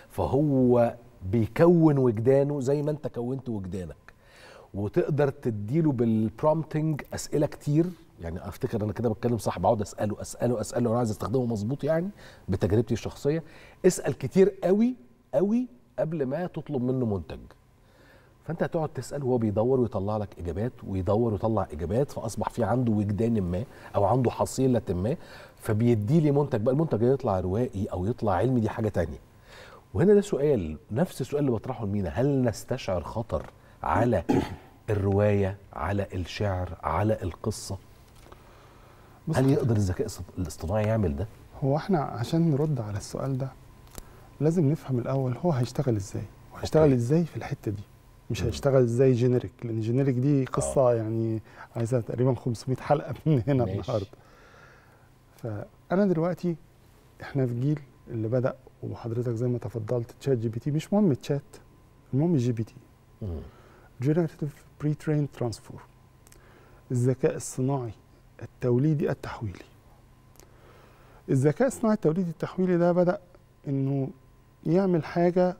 فهو بيكون وجدانه زي ما انت كونت وجدانك، وتقدر تديله بالبرومبتنج اسئله كتير. يعني افتكر انا كده بتكلم صح، بقعد اساله اساله اساله وانا عايز استخدمه مظبوط، يعني بتجربتي الشخصيه اسال كتير قوي قوي قبل ما تطلب منه منتج. فانت هتقعد تسال وهو بيدور ويطلع لك اجابات ويدور ويطلع اجابات، فاصبح في عنده وجدان ما او عنده حصيله ما، فبيدي لي منتج. بقى المنتج يطلع روائي او يطلع علمي دي حاجه تانية. وهنا ده سؤال، نفس السؤال اللي بطرحه لمينا، هل نستشعر خطر على الروايه، على الشعر، على القصه؟ هل يقدر الذكاء الاصطناعي يعمل ده؟ هو احنا عشان نرد على السؤال ده لازم نفهم الاول هو هيشتغل ازاي، وهيشتغل ازاي في الحته دي، مش هيشتغل ازاي جينيريك، لان جينيريك دي قصه أوه. يعني عايزه تقريبا خمسمائة حلقه من هنا النهارده. فانا دلوقتي احنا في جيل اللي بدا، وحضرتك زي ما تفضلت تشات جي بي تي، مش مهم تشات، المهم جي بي تي، جينيريتيف بري ترين ترانسفورم، الذكاء الصناعي التوليدي التحويلي. الذكاء الصناعي التوليدي التحويلي ده بدأ انه يعمل حاجة،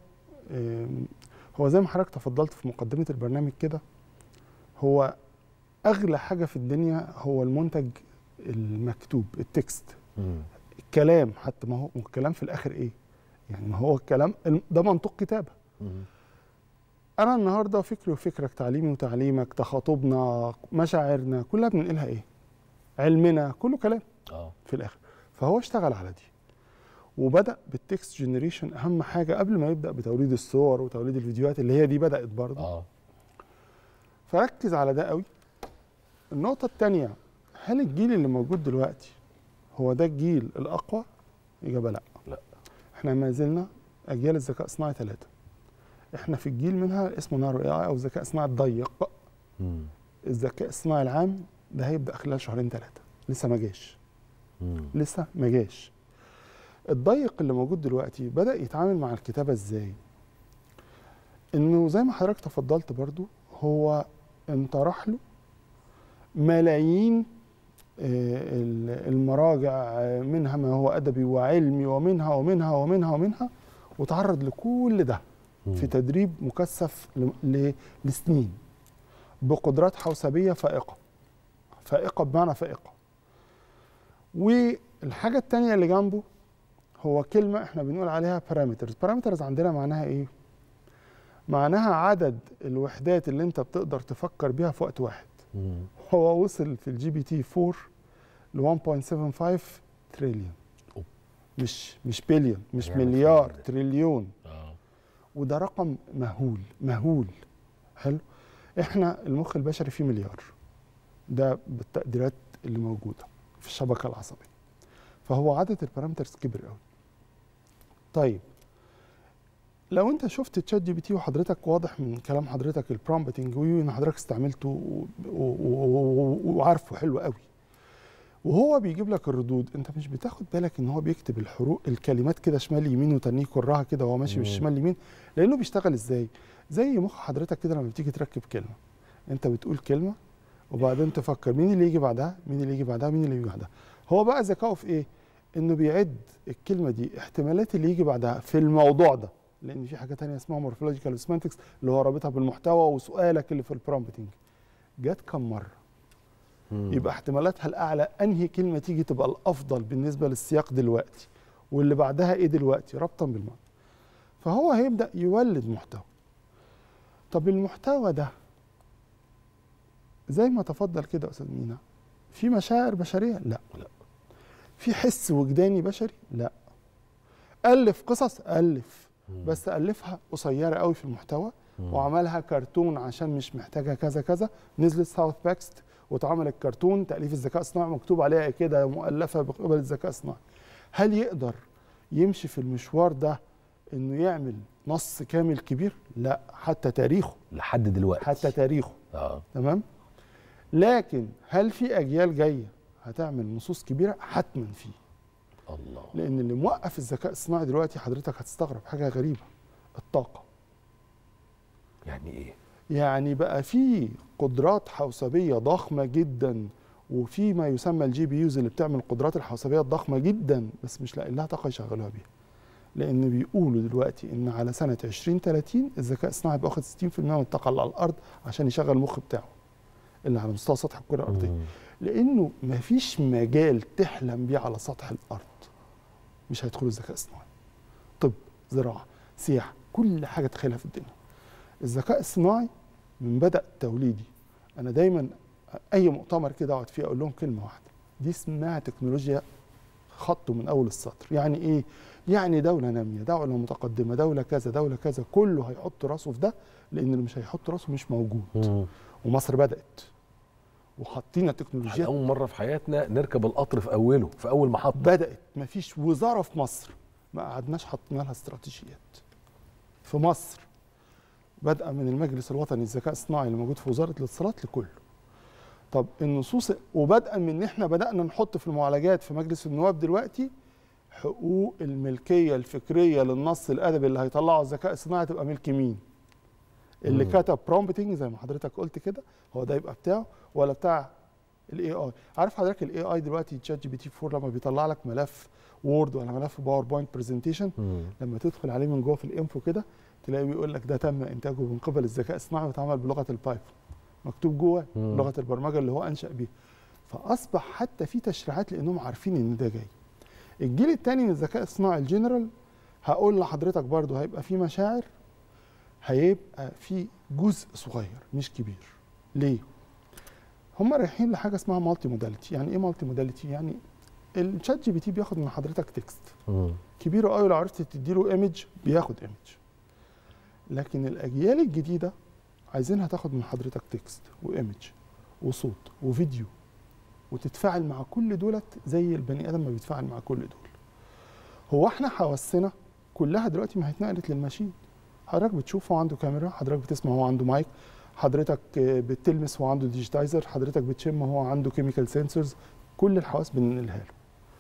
هو زي ما حضرتك تفضلت في مقدمة البرنامج كده، هو اغلى حاجة في الدنيا هو المنتج المكتوب، التكست، الكلام. حتى ما هو الكلام في الاخر ايه؟ يعني ما هو الكلام ده منطق كتابة. انا النهارده فكري وفكرك، تعليمي وتعليمك، تخاطبنا، مشاعرنا، كلها بننقلها ايه؟ علمنا، كله كلام اه في الاخر. فهو اشتغل على دي وبدا بالتكست جنريشن، اهم حاجه قبل ما يبدا بتوليد الصور وتوليد الفيديوهات اللي هي دي بدات برضه اه فركز على ده قوي. النقطه الثانيه، هل الجيل اللي موجود دلوقتي هو ده الجيل الاقوى؟ اجابه لا. لا، احنا ما زلنا اجيال الذكاء الصناعي ثلاثه. احنا في الجيل منها اسمه نارو اي اي او الذكاء الصناعي الضيق. مم. الذكاء الصناعي العام ده هيبدا خلال شهرين ثلاثه، لسه ما جاش. لسه ما جاش. الضيق اللي موجود دلوقتي بدا يتعامل مع الكتابه ازاي؟ انه زي ما حضرتك تفضلت برضو، هو انطرح له ملايين المراجع، منها ما هو ادبي وعلمي، ومنها ومنها ومنها ومنها، وتعرض لكل ده. في تدريب مكثف لسنين بقدرات حوسبيه فائقه فائقه بمعنى فائقه. والحاجه الثانيه اللي جنبه هو كلمه احنا بنقول عليها بارامترز. بارامترز عندنا معناها ايه؟ معناها عدد الوحدات اللي انت بتقدر تفكر بيها في وقت واحد. مم. هو وصل في الجي بي تي أربعة ل واحد فاصلة سبعة خمسة تريليون. أوه. مش مش بليون، مش يعني مليار، تريليون. آه. وده رقم مهول مهول. حلو. احنا المخ البشري فيه مليار، ده بالتقديرات اللي موجوده في الشبكه العصبيه. فهو عدد البارامترز كبر قوي. طيب لو انت شفت تشات جي بي تي وحضرتك واضح من كلام حضرتك البرومبتنج وان حضرتك استعملته وعارفه حلو قوي، وهو بيجيب لك الردود، انت مش بتاخد بالك ان هو بيكتب الحروف الكلمات كده شمال يمين وتنيه كرها كده وهو ماشي بالشمال يمين؟ لانه بيشتغل ازاي؟ زي مخ حضرتك كده لما بتيجي تركب كلمه، انت بتقول كلمه وبعدين تفكر مين اللي يجي بعدها مين اللي يجي بعدها مين اللي يجي بعدها. هو بقى ذكائه في ايه؟ انه بيعد الكلمه دي احتمالات اللي يجي بعدها في الموضوع ده، لان في حاجه ثانيه اسمها مورفولوجيكال وسيمانتكس اللي هو رابطها بالمحتوى وسؤالك اللي في البرومبتنج. جت كم مره؟ مم. يبقى احتمالاتها الاعلى انهي كلمه تيجي تبقى الافضل بالنسبه للسياق دلوقتي، واللي بعدها ايه دلوقتي ربطا بالمعنى. فهو هيبدا يولد محتوى. طب المحتوى ده زي ما تفضل كده استاذ مينا، في مشاعر بشريه؟ لا. لا. في حس وجداني بشري؟ لا. الف قصص؟ الف، بس الفها قصيره قوي في المحتوى وعملها كرتون عشان مش محتاجها كذا كذا. نزلت ساوث باكست واتعمل الكرتون تاليف الذكاء الصناعي مكتوب عليها كده مؤلفه بقبل الذكاء الصناعي. هل يقدر يمشي في المشوار ده انه يعمل نص كامل كبير؟ لا، حتى تاريخه لحد دلوقتي حتى تاريخه اه تمام. لكن هل في اجيال جايه هتعمل نصوص كبيره؟ حتما في. الله. لان اللي موقف الذكاء الصناعي دلوقتي حضرتك هتستغرب حاجه غريبه، الطاقه. يعني ايه؟ يعني بقى في قدرات حوسبيه ضخمه جدا، وفي ما يسمى الجي بي يوز اللي بتعمل القدرات الحوسبيه الضخمه جدا، بس مش لاقي لها طاقه يشغلوها بيها. لان بيقولوا دلوقتي ان على سنه عشرين ثلاثين الذكاء الصناعي بياخد ستين بالمية من الطاقه اللي على الارض عشان يشغل المخ بتاعه اللي على مستوى سطح الكره الارضيه. مم. لانه مفيش مجال تحلم بيه على سطح الارض مش هيدخلوا الذكاء الصناعي. طب، زراعه، سياحه، كل حاجه تخيلها في الدنيا. الذكاء الصناعي من بدأ توليدي، انا دايما اي مؤتمر كده اقعد فيه اقول لهم كلمه واحده، دي اسمها تكنولوجيا خط من اول السطر. يعني ايه؟ يعني دوله ناميه، دوله متقدمه، دوله كذا دوله كذا، كله هيحط راسه في ده، لان اللي مش هيحط راسه مش موجود. مم. ومصر بدأت وحاطين التكنولوجيا. اول مره في حياتنا نركب القطر في اوله في اول محطه. بدأت، مفيش وزاره في مصر ما قعدناش حطينا لها استراتيجيات. في مصر بدءا من المجلس الوطني للذكاء الصناعي اللي موجود في وزاره الاتصالات لكله. طب النصوص، وبدءا من ان احنا بدانا نحط في المعالجات في مجلس النواب دلوقتي حقوق الملكيه الفكريه للنص الادبي اللي هيطلعه الذكاء الصناعي تبقى ملك مين؟ اللي مم. كتب برومبتنج زي ما حضرتك قلت كده، هو ده يبقى بتاعه ولا بتاع الاي اي؟ عارف حضرتك الاي اي دلوقتي تشات جي بي تي أربعة لما بيطلع لك ملف وورد ولا ملف باوربوينت برزنتيشن، لما تدخل عليه من جوه في الانفو كده تلاقيه بيقول لك ده تم انتاجه من قبل الذكاء الصناعي واتعمل بلغه البايثون، مكتوب جوه لغه البرمجه اللي هو انشا بيها. فاصبح حتى في تشريعات لانهم عارفين ان ده جاي. الجيل الثاني من الذكاء الصناعي الجنرال، هقول لحضرتك برضو هيبقى في مشاعر، هيبقى في جزء صغير مش كبير. ليه؟ هم رايحين لحاجه اسمها مالتي موداليتي. يعني ايه مالتي موداليتي؟ يعني الشات جي بي تي بياخد من حضرتك تكست كبير قوي، لو عرفت تديله ايمج بياخد ايمج. لكن الاجيال الجديده عايزينها تاخد من حضرتك تكست وايمج وصوت وفيديو وتتفاعل مع كل دولت زي البني ادم ما بيتفاعل مع كل دول. هو احنا حواسنا كلها دلوقتي ما اتنقلت للماشين. حضرتك بتشوف هو عنده كاميرا، حضرتك بتسمع هو عنده مايك، حضرتك بتلمس هو عنده ديجيتايزر، حضرتك بتشم هو عنده كيميكال سنسورز، كل الحواس بننقلها له.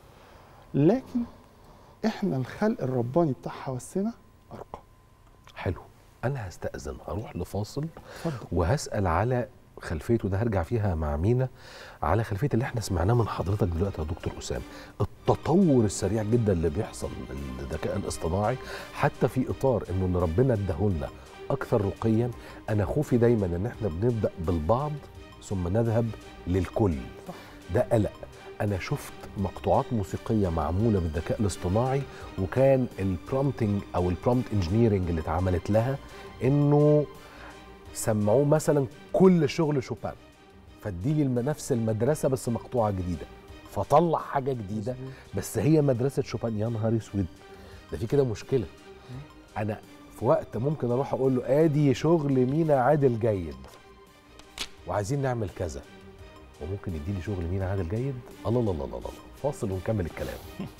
لكن احنا الخلق الرباني بتاع حواسنا ارقى. حلو. انا هستأذن هروح لفاصل وهسأل على خلفيته، ده هرجع فيها مع مينا، على خلفيه اللي احنا سمعناه من حضرتك دلوقتي يا دكتور اسامه. التطور السريع جدا اللي بيحصل للذكاء الاصطناعي، حتى في اطار انه اللي ربنا اداهولنا اكثر رقيا، انا خوفي دايما ان احنا بنبدا بالبعض ثم نذهب للكل. ده قلق. انا شفت مقطوعات موسيقيه معموله بالذكاء الاصطناعي، وكان البرومبتنج او البرومبت انجينيرنج اللي اتعملت لها انه سمعوه مثلا كل شغل شوبان، فاديلي نفس المدرسه بس مقطوعه جديده، فطلع حاجه جديده بس هي مدرسه شوبان. يا نهار اسود، ده في كده مشكله. انا في وقت ممكن اروح اقول له ادي شغل مينا عادل جيد وعايزين نعمل كذا، وممكن يديني شغل مينا عادل جيد. الله الله الله الله. فاصل ونكمل الكلام.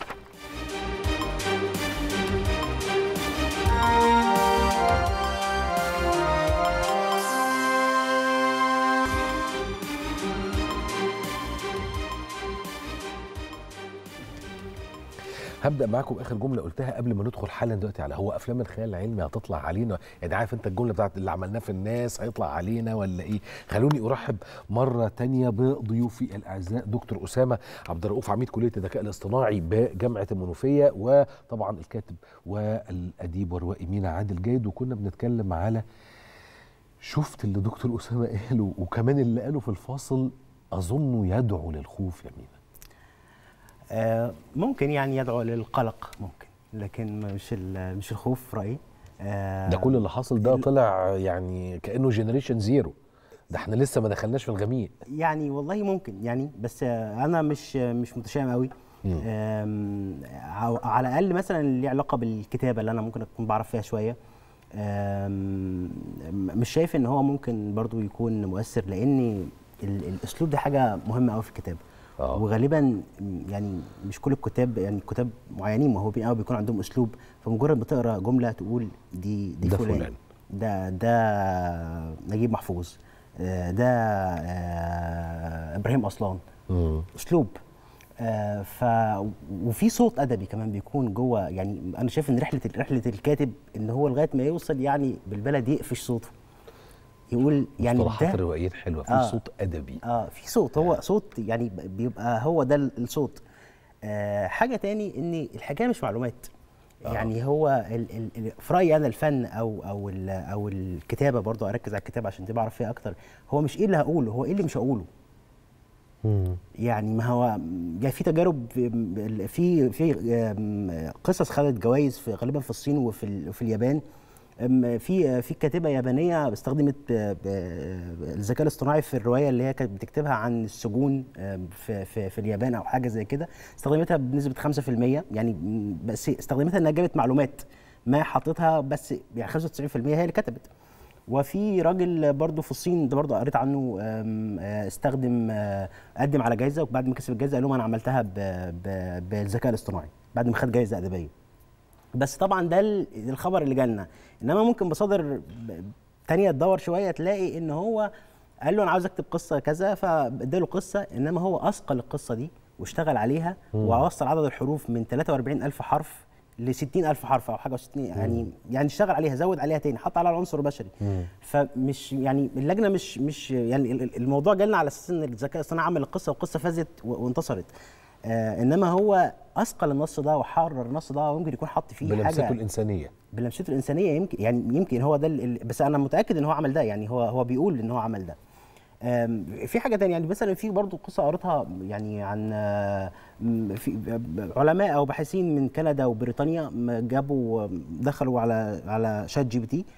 هبدا معاكم باخر جمله قلتها قبل ما ندخل حالا دلوقتي على هو افلام الخيال العلمي هتطلع علينا، يعني عارف انت الجمله بتاعت اللي عملناه في الناس هيطلع علينا ولا ايه؟ خلوني ارحب مره ثانيه بضيوفي الاعزاء دكتور اسامه عبد الرؤوف عميد كليه الذكاء الاصطناعي بجامعه المنوفيه، وطبعا الكاتب والاديب والروائي مينا عادل جيد. وكنا بنتكلم على شفت اللي دكتور اسامه قاله وكمان اللي قاله في الفاصل اظنه يدعو للخوف يا مينا. آه ممكن يعني يدعو للقلق ممكن، لكن مش مش الخوف رايي. آه ده كل اللي حاصل ده طلع يعني كانه جنريشن زيرو، ده احنا لسه ما دخلناش في الغميق. يعني والله ممكن يعني، بس انا مش مش متشائم قوي. على الاقل مثلا اللي علاقه بالكتابه اللي انا ممكن اكون بعرف فيها شويه، مش شايف ان هو ممكن برضو يكون مؤثر، لان الاسلوب ده حاجه مهمه قوي في الكتابه. أوه. وغالبا يعني مش كل الكتاب، يعني كتاب معينين موهوبين قوي بيكون عندهم اسلوب، فمجرد بتقرا جمله تقول دي دي ده فلان, فلان. ده ده نجيب محفوظ، ده ابراهيم اصلان. مم. اسلوب. آه ف وفي صوت ادبي كمان بيكون جوه. يعني انا شايف ان رحله رحله الكاتب ان هو لغايه ما يوصل يعني بالبلد يقفش صوته، يقول يعني مصطلحات الروائيات حلوه في آه صوت ادبي. اه في صوت، هو صوت يعني بيبقى هو ده الصوت. آه حاجه تاني ان الحكايه مش معلومات. آه. يعني هو ال ال في رايي انا الفن او او او الكتابه، برضو اركز على الكتابه عشان تبقى اعرف فيها اكتر، هو مش ايه اللي هقوله، هو ايه اللي مش هقوله. يعني ما هو يعني في تجارب، في في قصص خدت جوائز في غالبا في الصين وفي في اليابان. في في كاتبه يابانيه استخدمت الذكاء الاصطناعي في الروايه اللي هي كانت بتكتبها عن السجون في في, في اليابان او حاجه زي كده، استخدمتها بنسبه خمسة في المية، يعني بس استخدمتها انها جابت معلومات ما حطتها، بس يعني خمسة وتسعين في المية هي اللي كتبت. وفي راجل برضه في الصين ده برضه قريت عنه استخدم قدم على جائزه، وبعد ما كسب الجائزه قال لهم انا عملتها بالذكاء الاصطناعي بعد ما خد جائزه ادبيه. بس طبعا ده الخبر اللي جالنا، انما ممكن بصدر ثانيه تدور شويه تلاقي ان هو قال له انا عاوز اكتب قصه كذا، فاداله قصه، انما هو اثقل القصه دي واشتغل عليها ووصل عدد الحروف من ثلاثة وأربعين ألف حرف ل ستين ألف حرف او حاجه و60، يعني يعني اشتغل عليها، زود عليها تاني، حط عليها العنصر البشري. فمش يعني اللجنه مش مش يعني الموضوع جالنا على اساس ان الذكاء الاصطناعي عمل القصه والقصه فازت وانتصرت. آه انما هو اثقل النص ده وحرر النص ده، وممكن يكون حط فيه بلمسته حاجه بلمسته الانسانيه بلمسته الانسانيه يمكن، يعني يمكن هو ده، بس انا متاكد ان هو عمل ده، يعني هو هو بيقول ان هو عمل ده. في حاجه ثانيه، يعني مثلا في برضو قصه قريتها يعني عن في علماء او باحثين من كندا وبريطانيا، جابوا دخلوا على على شات جي بي تي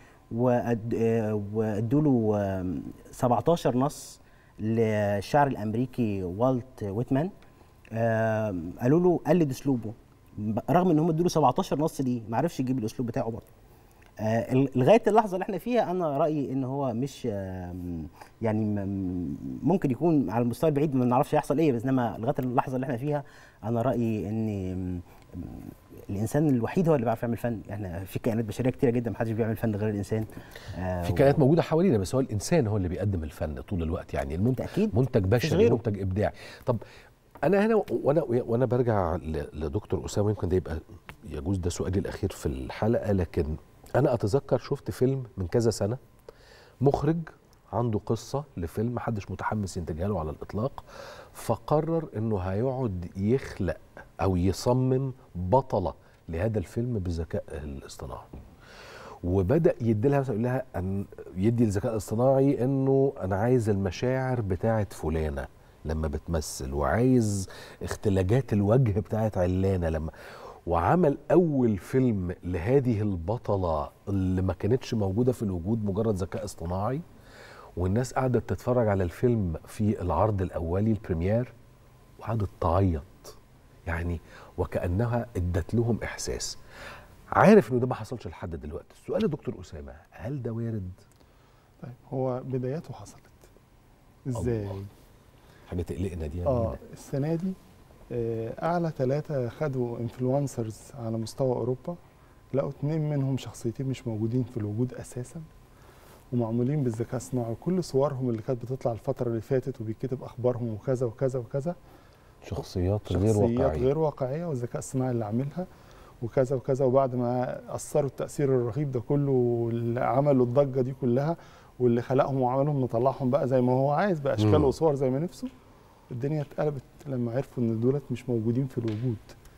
وادوا له سبعتاشر نص للشاعر الامريكي والت ويتمان. قالوا له قلد اسلوبه، رغم ان هم ادوا له سبعتاشر نص ليه ما عرفش يجيب الاسلوب بتاعه برضه. آه لغايه اللحظه اللي احنا فيها انا رايي ان هو مش آه يعني ممكن يكون على المستوى البعيد ما نعرفش يحصل ايه، بس انما لغايه اللحظه اللي احنا فيها انا رايي ان الانسان الوحيد هو اللي بيعرف يعمل فن. احنا في كائنات بشريه كتيره جدا ما حدش بيعمل فن غير الانسان. آه في كائنات موجوده حوالينا، بس هو الانسان هو اللي بيقدم الفن طول الوقت، يعني المنتج أكيد منتج بشري، منتج ابداعي. طب انا هنا وانا وانا برجع لدكتور اسامه، يمكن ده يبقى يجوز ده سؤالي الاخير في الحلقه، لكن أنا أتذكر شفت فيلم من كذا سنة، مخرج عنده قصه لفيلم محدش متحمس ينتجها له على الاطلاق، فقرر انه هيقعد يخلق او يصمم بطله لهذا الفيلم بالذكاء الاصطناعي. وبدا يدي لها مثلا يقول لها ان يدي الذكاء الاصطناعي انه انا عايز المشاعر بتاعه فلانه لما بتمثل، وعايز اختلاجات الوجه بتاعه علانه لما، وعمل اول فيلم لهذه البطله اللي ما كانتش موجوده في الوجود، مجرد ذكاء اصطناعي. والناس قعدت تتفرج على الفيلم في العرض الاولي البريمير وقعدت تعيط، يعني وكانها ادت لهم احساس. عارف انه ده ما حصلش لحد دلوقتي. السؤال يا دكتور اسامه، هل ده وارد؟ طيب هو بداياته حصلت ازاي؟ الله. حاجه تقلقنا دي. اه السنه دي اعلى ثلاثه خدوا انفلونسرز على مستوى اوروبا، لقوا اتنين منهم شخصيتين مش موجودين في الوجود اساسا، ومعمولين بالذكاء الصناعي، وكل صورهم اللي كانت بتطلع الفتره اللي فاتت وبيكتب اخبارهم وكذا وكذا وكذا شخصيات غير شخصيات واقعيه غير واقعيه، والذكاء الصناعي اللي عاملها وكذا وكذا. وبعد ما اثروا التاثير الرهيب ده كله واللي عملوا الضجه دي كلها واللي خلقهم وعملهم نطلعهم بقى زي ما هو عايز باشكال وصور زي ما نفسه، الدنيا اتقلبت لما عرفوا ان دولت مش موجودين في الوجود.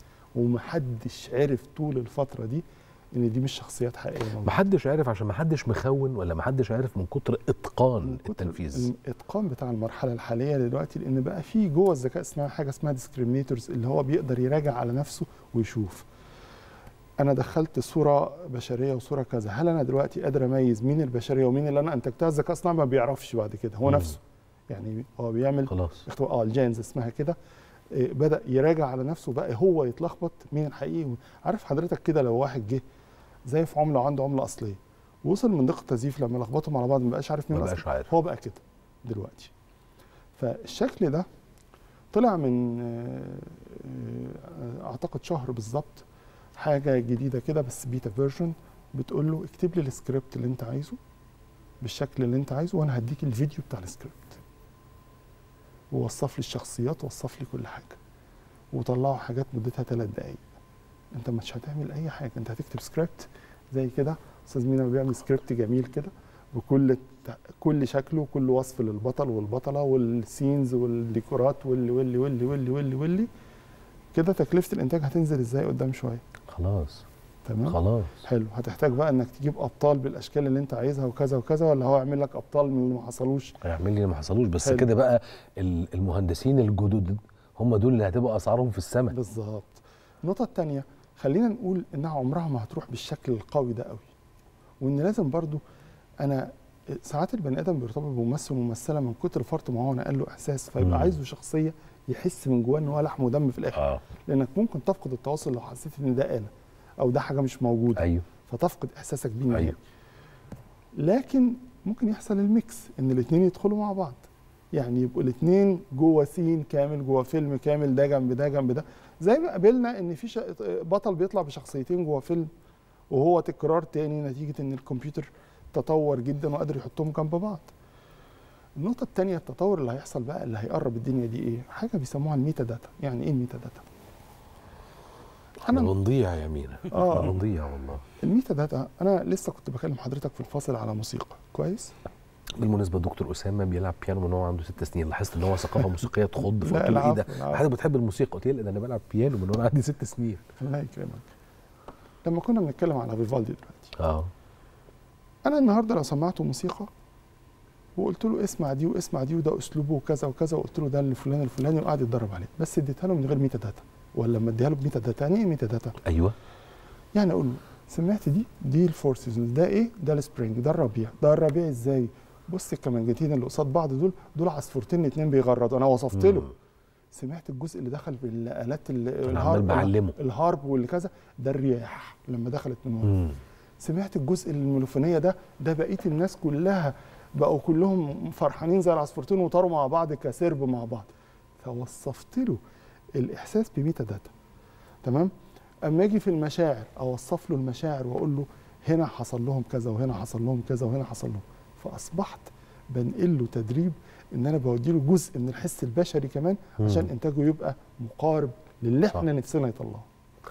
ومحدش عرف طول الفتره دي ان دي مش شخصيات حقيقيه. محدش عارف عشان محدش مخون، ولا محدش عارف من كتر اتقان من كتر التنفيذ؟ الاتقان بتاع المرحله الحاليه دلوقتي، لان بقى في جوه الذكاء الصناعي حاجه اسمها ديسكريمينيتورز، اللي هو بيقدر يراجع على نفسه ويشوف انا دخلت صوره بشريه وصوره كذا، هل انا دلوقتي قادر اميز مين البشريه ومين اللي انا انتجتها؟ الذكاء الصناعي ما بيعرفش بعد كده، هو مم. نفسه يعني هو بيعمل خلاص اه الجينز اسمها كده، إيه بدا يراجع على نفسه بقى هو يتلخبط مين الحقيقي. عارف حضرتك كده لو واحد جه زي في عمله عنده عمله اصليه وصل من دقه التزييف لما لخبطهم على بعض ما بقاش عارف مين ما بقاش عارف، هو بقى كده دلوقتي. فالشكل ده طلع من اعتقد شهر بالظبط حاجه جديده كده بس بيتا فيرجن، بتقول له اكتب لي السكريبت اللي انت عايزه بالشكل اللي انت عايزه وانا هديك الفيديو بتاع السكريبت، ووصف لي الشخصيات ووصف لي كل حاجه، وطلعوا حاجات مدتها ثلاث دقائق. انت مش هتعمل اي حاجه، انت هتكتب سكريبت زي كده. استاذ مينا بيعمل سكريبت جميل كده بكل كل شكله وكل وصف للبطل والبطله والسينز والديكورات واللي واللي واللي واللي واللي واللي كده. تكلفه الانتاج هتنزل ازاي قدام شويه؟ خلاص تمام خلاص حلو. هتحتاج بقى انك تجيب ابطال بالاشكال اللي انت عايزها وكذا وكذا، ولا هو يعمل لك ابطال من اللي ما حصلوش؟ هيعمل لي اللي ما حصلوش بس حلو. كده بقى المهندسين الجدد هم دول اللي هتبقى اسعارهم في السماء. بالظبط. النقطه الثانيه، خلينا نقول انها عمرها ما هتروح بالشكل القوي ده قوي، وان لازم برضو انا ساعات البني ادم بيرتبط بممثل وممثله من كتر فرط ما هو نقل له احساس، فيبقى مم. عايزه شخصيه يحس من جواه ان هو لحم ودم في الاخر. آه. لانك ممكن تفقد التواصل لو حسيت ان ده آلة او ده حاجه مش موجوده. ايوه فتفقد احساسك بيه. أيوه. لكن ممكن يحصل الميكس ان الاثنين يدخلوا مع بعض، يعني يبقوا الاثنين جوه سين كامل جوه فيلم كامل، ده جنب ده جنب ده. زي ما قابلنا ان في بطل بيطلع بشخصيتين جوه فيلم وهو تكرار تاني نتيجه ان الكمبيوتر تطور جدا وقادر يحطهم جنب بعض. النقطه الثانيه، التطور اللي هيحصل بقى اللي هيقرب الدنيا دي ايه؟ حاجه بيسموها الميتا داتا. يعني ايه الميتا داتا؟ احنا بنضيع يا مينا. اه احنا بنضيع والله. الميتا داتا، انا لسه كنت بكلم حضرتك في الفاصل على موسيقى كويس. بالمناسبه دكتور اسامه بيلعب بيانو من هو عنده ست سنين، لاحظت ان هو ثقافه موسيقيه تخض. فقلت له ايه ده؟ حضرتك بتحب الموسيقى؟ قلت لي انا بلعب بيانو من وانا عندي ست سنين. الله يكرمك. لما كنا بنتكلم على فيفالدي دلوقتي، اه انا النهارده لو سمعته موسيقى وقلت له اسمع دي واسمع دي وده اسلوبه وكذا وكذا، وقلت له ده الفلان الفلاني وقعد يتدرب عليه، بس اديتها له من غير ميتا داتا. ولا لما اديها له بميتا داتا، يعني ايه ميتا داتا؟ ايوه يعني اقول له سمعت دي دي الفور سيزونز، ده ايه؟ ده السبرينج، ده الربيع. ده الربيع ازاي؟ بص الكمانجتين اللي قصاد بعض دول دول عصفورتين اتنين بيغردوا، انا وصفت له. سمعت الجزء اللي دخل بالالات الهارب الهارب واللي كذا، ده الرياح لما دخلت من ورا. سمعت الجزء الميلوفونيه ده، ده بقيه الناس كلها بقوا كلهم فرحانين زي العصفورتين وطاروا مع بعض كسرب مع بعض. فوصفت له الاحساس بميتا داتا. تمام؟ اما اجي في المشاعر اوصف له المشاعر واقول له هنا حصل لهم كذا وهنا حصل لهم كذا وهنا حصل لهم. فاصبحت بنقل له تدريب ان انا بودي له جزء من الحس البشري كمان عشان انتاجه يبقى مقارب للي احنا نفسنا يطلعه.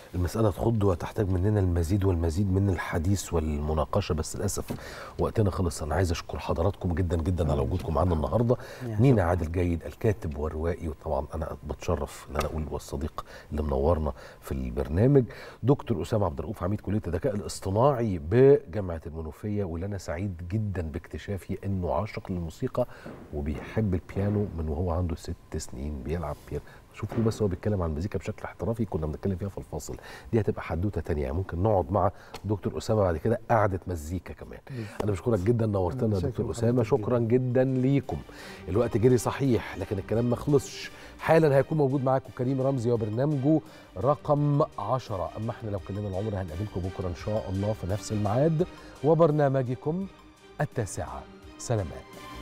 المسألة تخض وتحتاج مننا المزيد والمزيد من الحديث والمناقشة، بس للأسف وقتنا خلص. أنا عايز أشكر حضراتكم جدا جدا على وجودكم معنا النهاردة. نينا عادل جيد الكاتب والروائي، وطبعا أنا بتشرف إن أنا أقول والصديق اللي منورنا في البرنامج. دكتور أسامة عبد الرؤوف عميد كلية الذكاء الاصطناعي بجامعة المنوفية، واللي أنا سعيد جدا باكتشافي إنه عاشق للموسيقى وبيحب البيانو من وهو عنده ست سنين بيلعب بيانو. شوفوا بس هو بيتكلم عن المزيكا بشكل احترافي، كنا بنتكلم فيها في الفاصل. دي هتبقى حدوته تانية، يعني ممكن نقعد مع دكتور اسامه بعد كده قعده مزيكا كمان. انا بشكرك جدا، نورتنا يا دكتور اسامه. شكرا جدا ليكم. الوقت جري صحيح لكن الكلام ما خلصش. حالا هيكون موجود معاكم كريم رمزي وبرنامجه رقم عشرة. اما احنا لو كلنا العمر هنقابلكم بكره ان شاء الله في نفس الميعاد وبرنامجكم التاسعه. سلامات.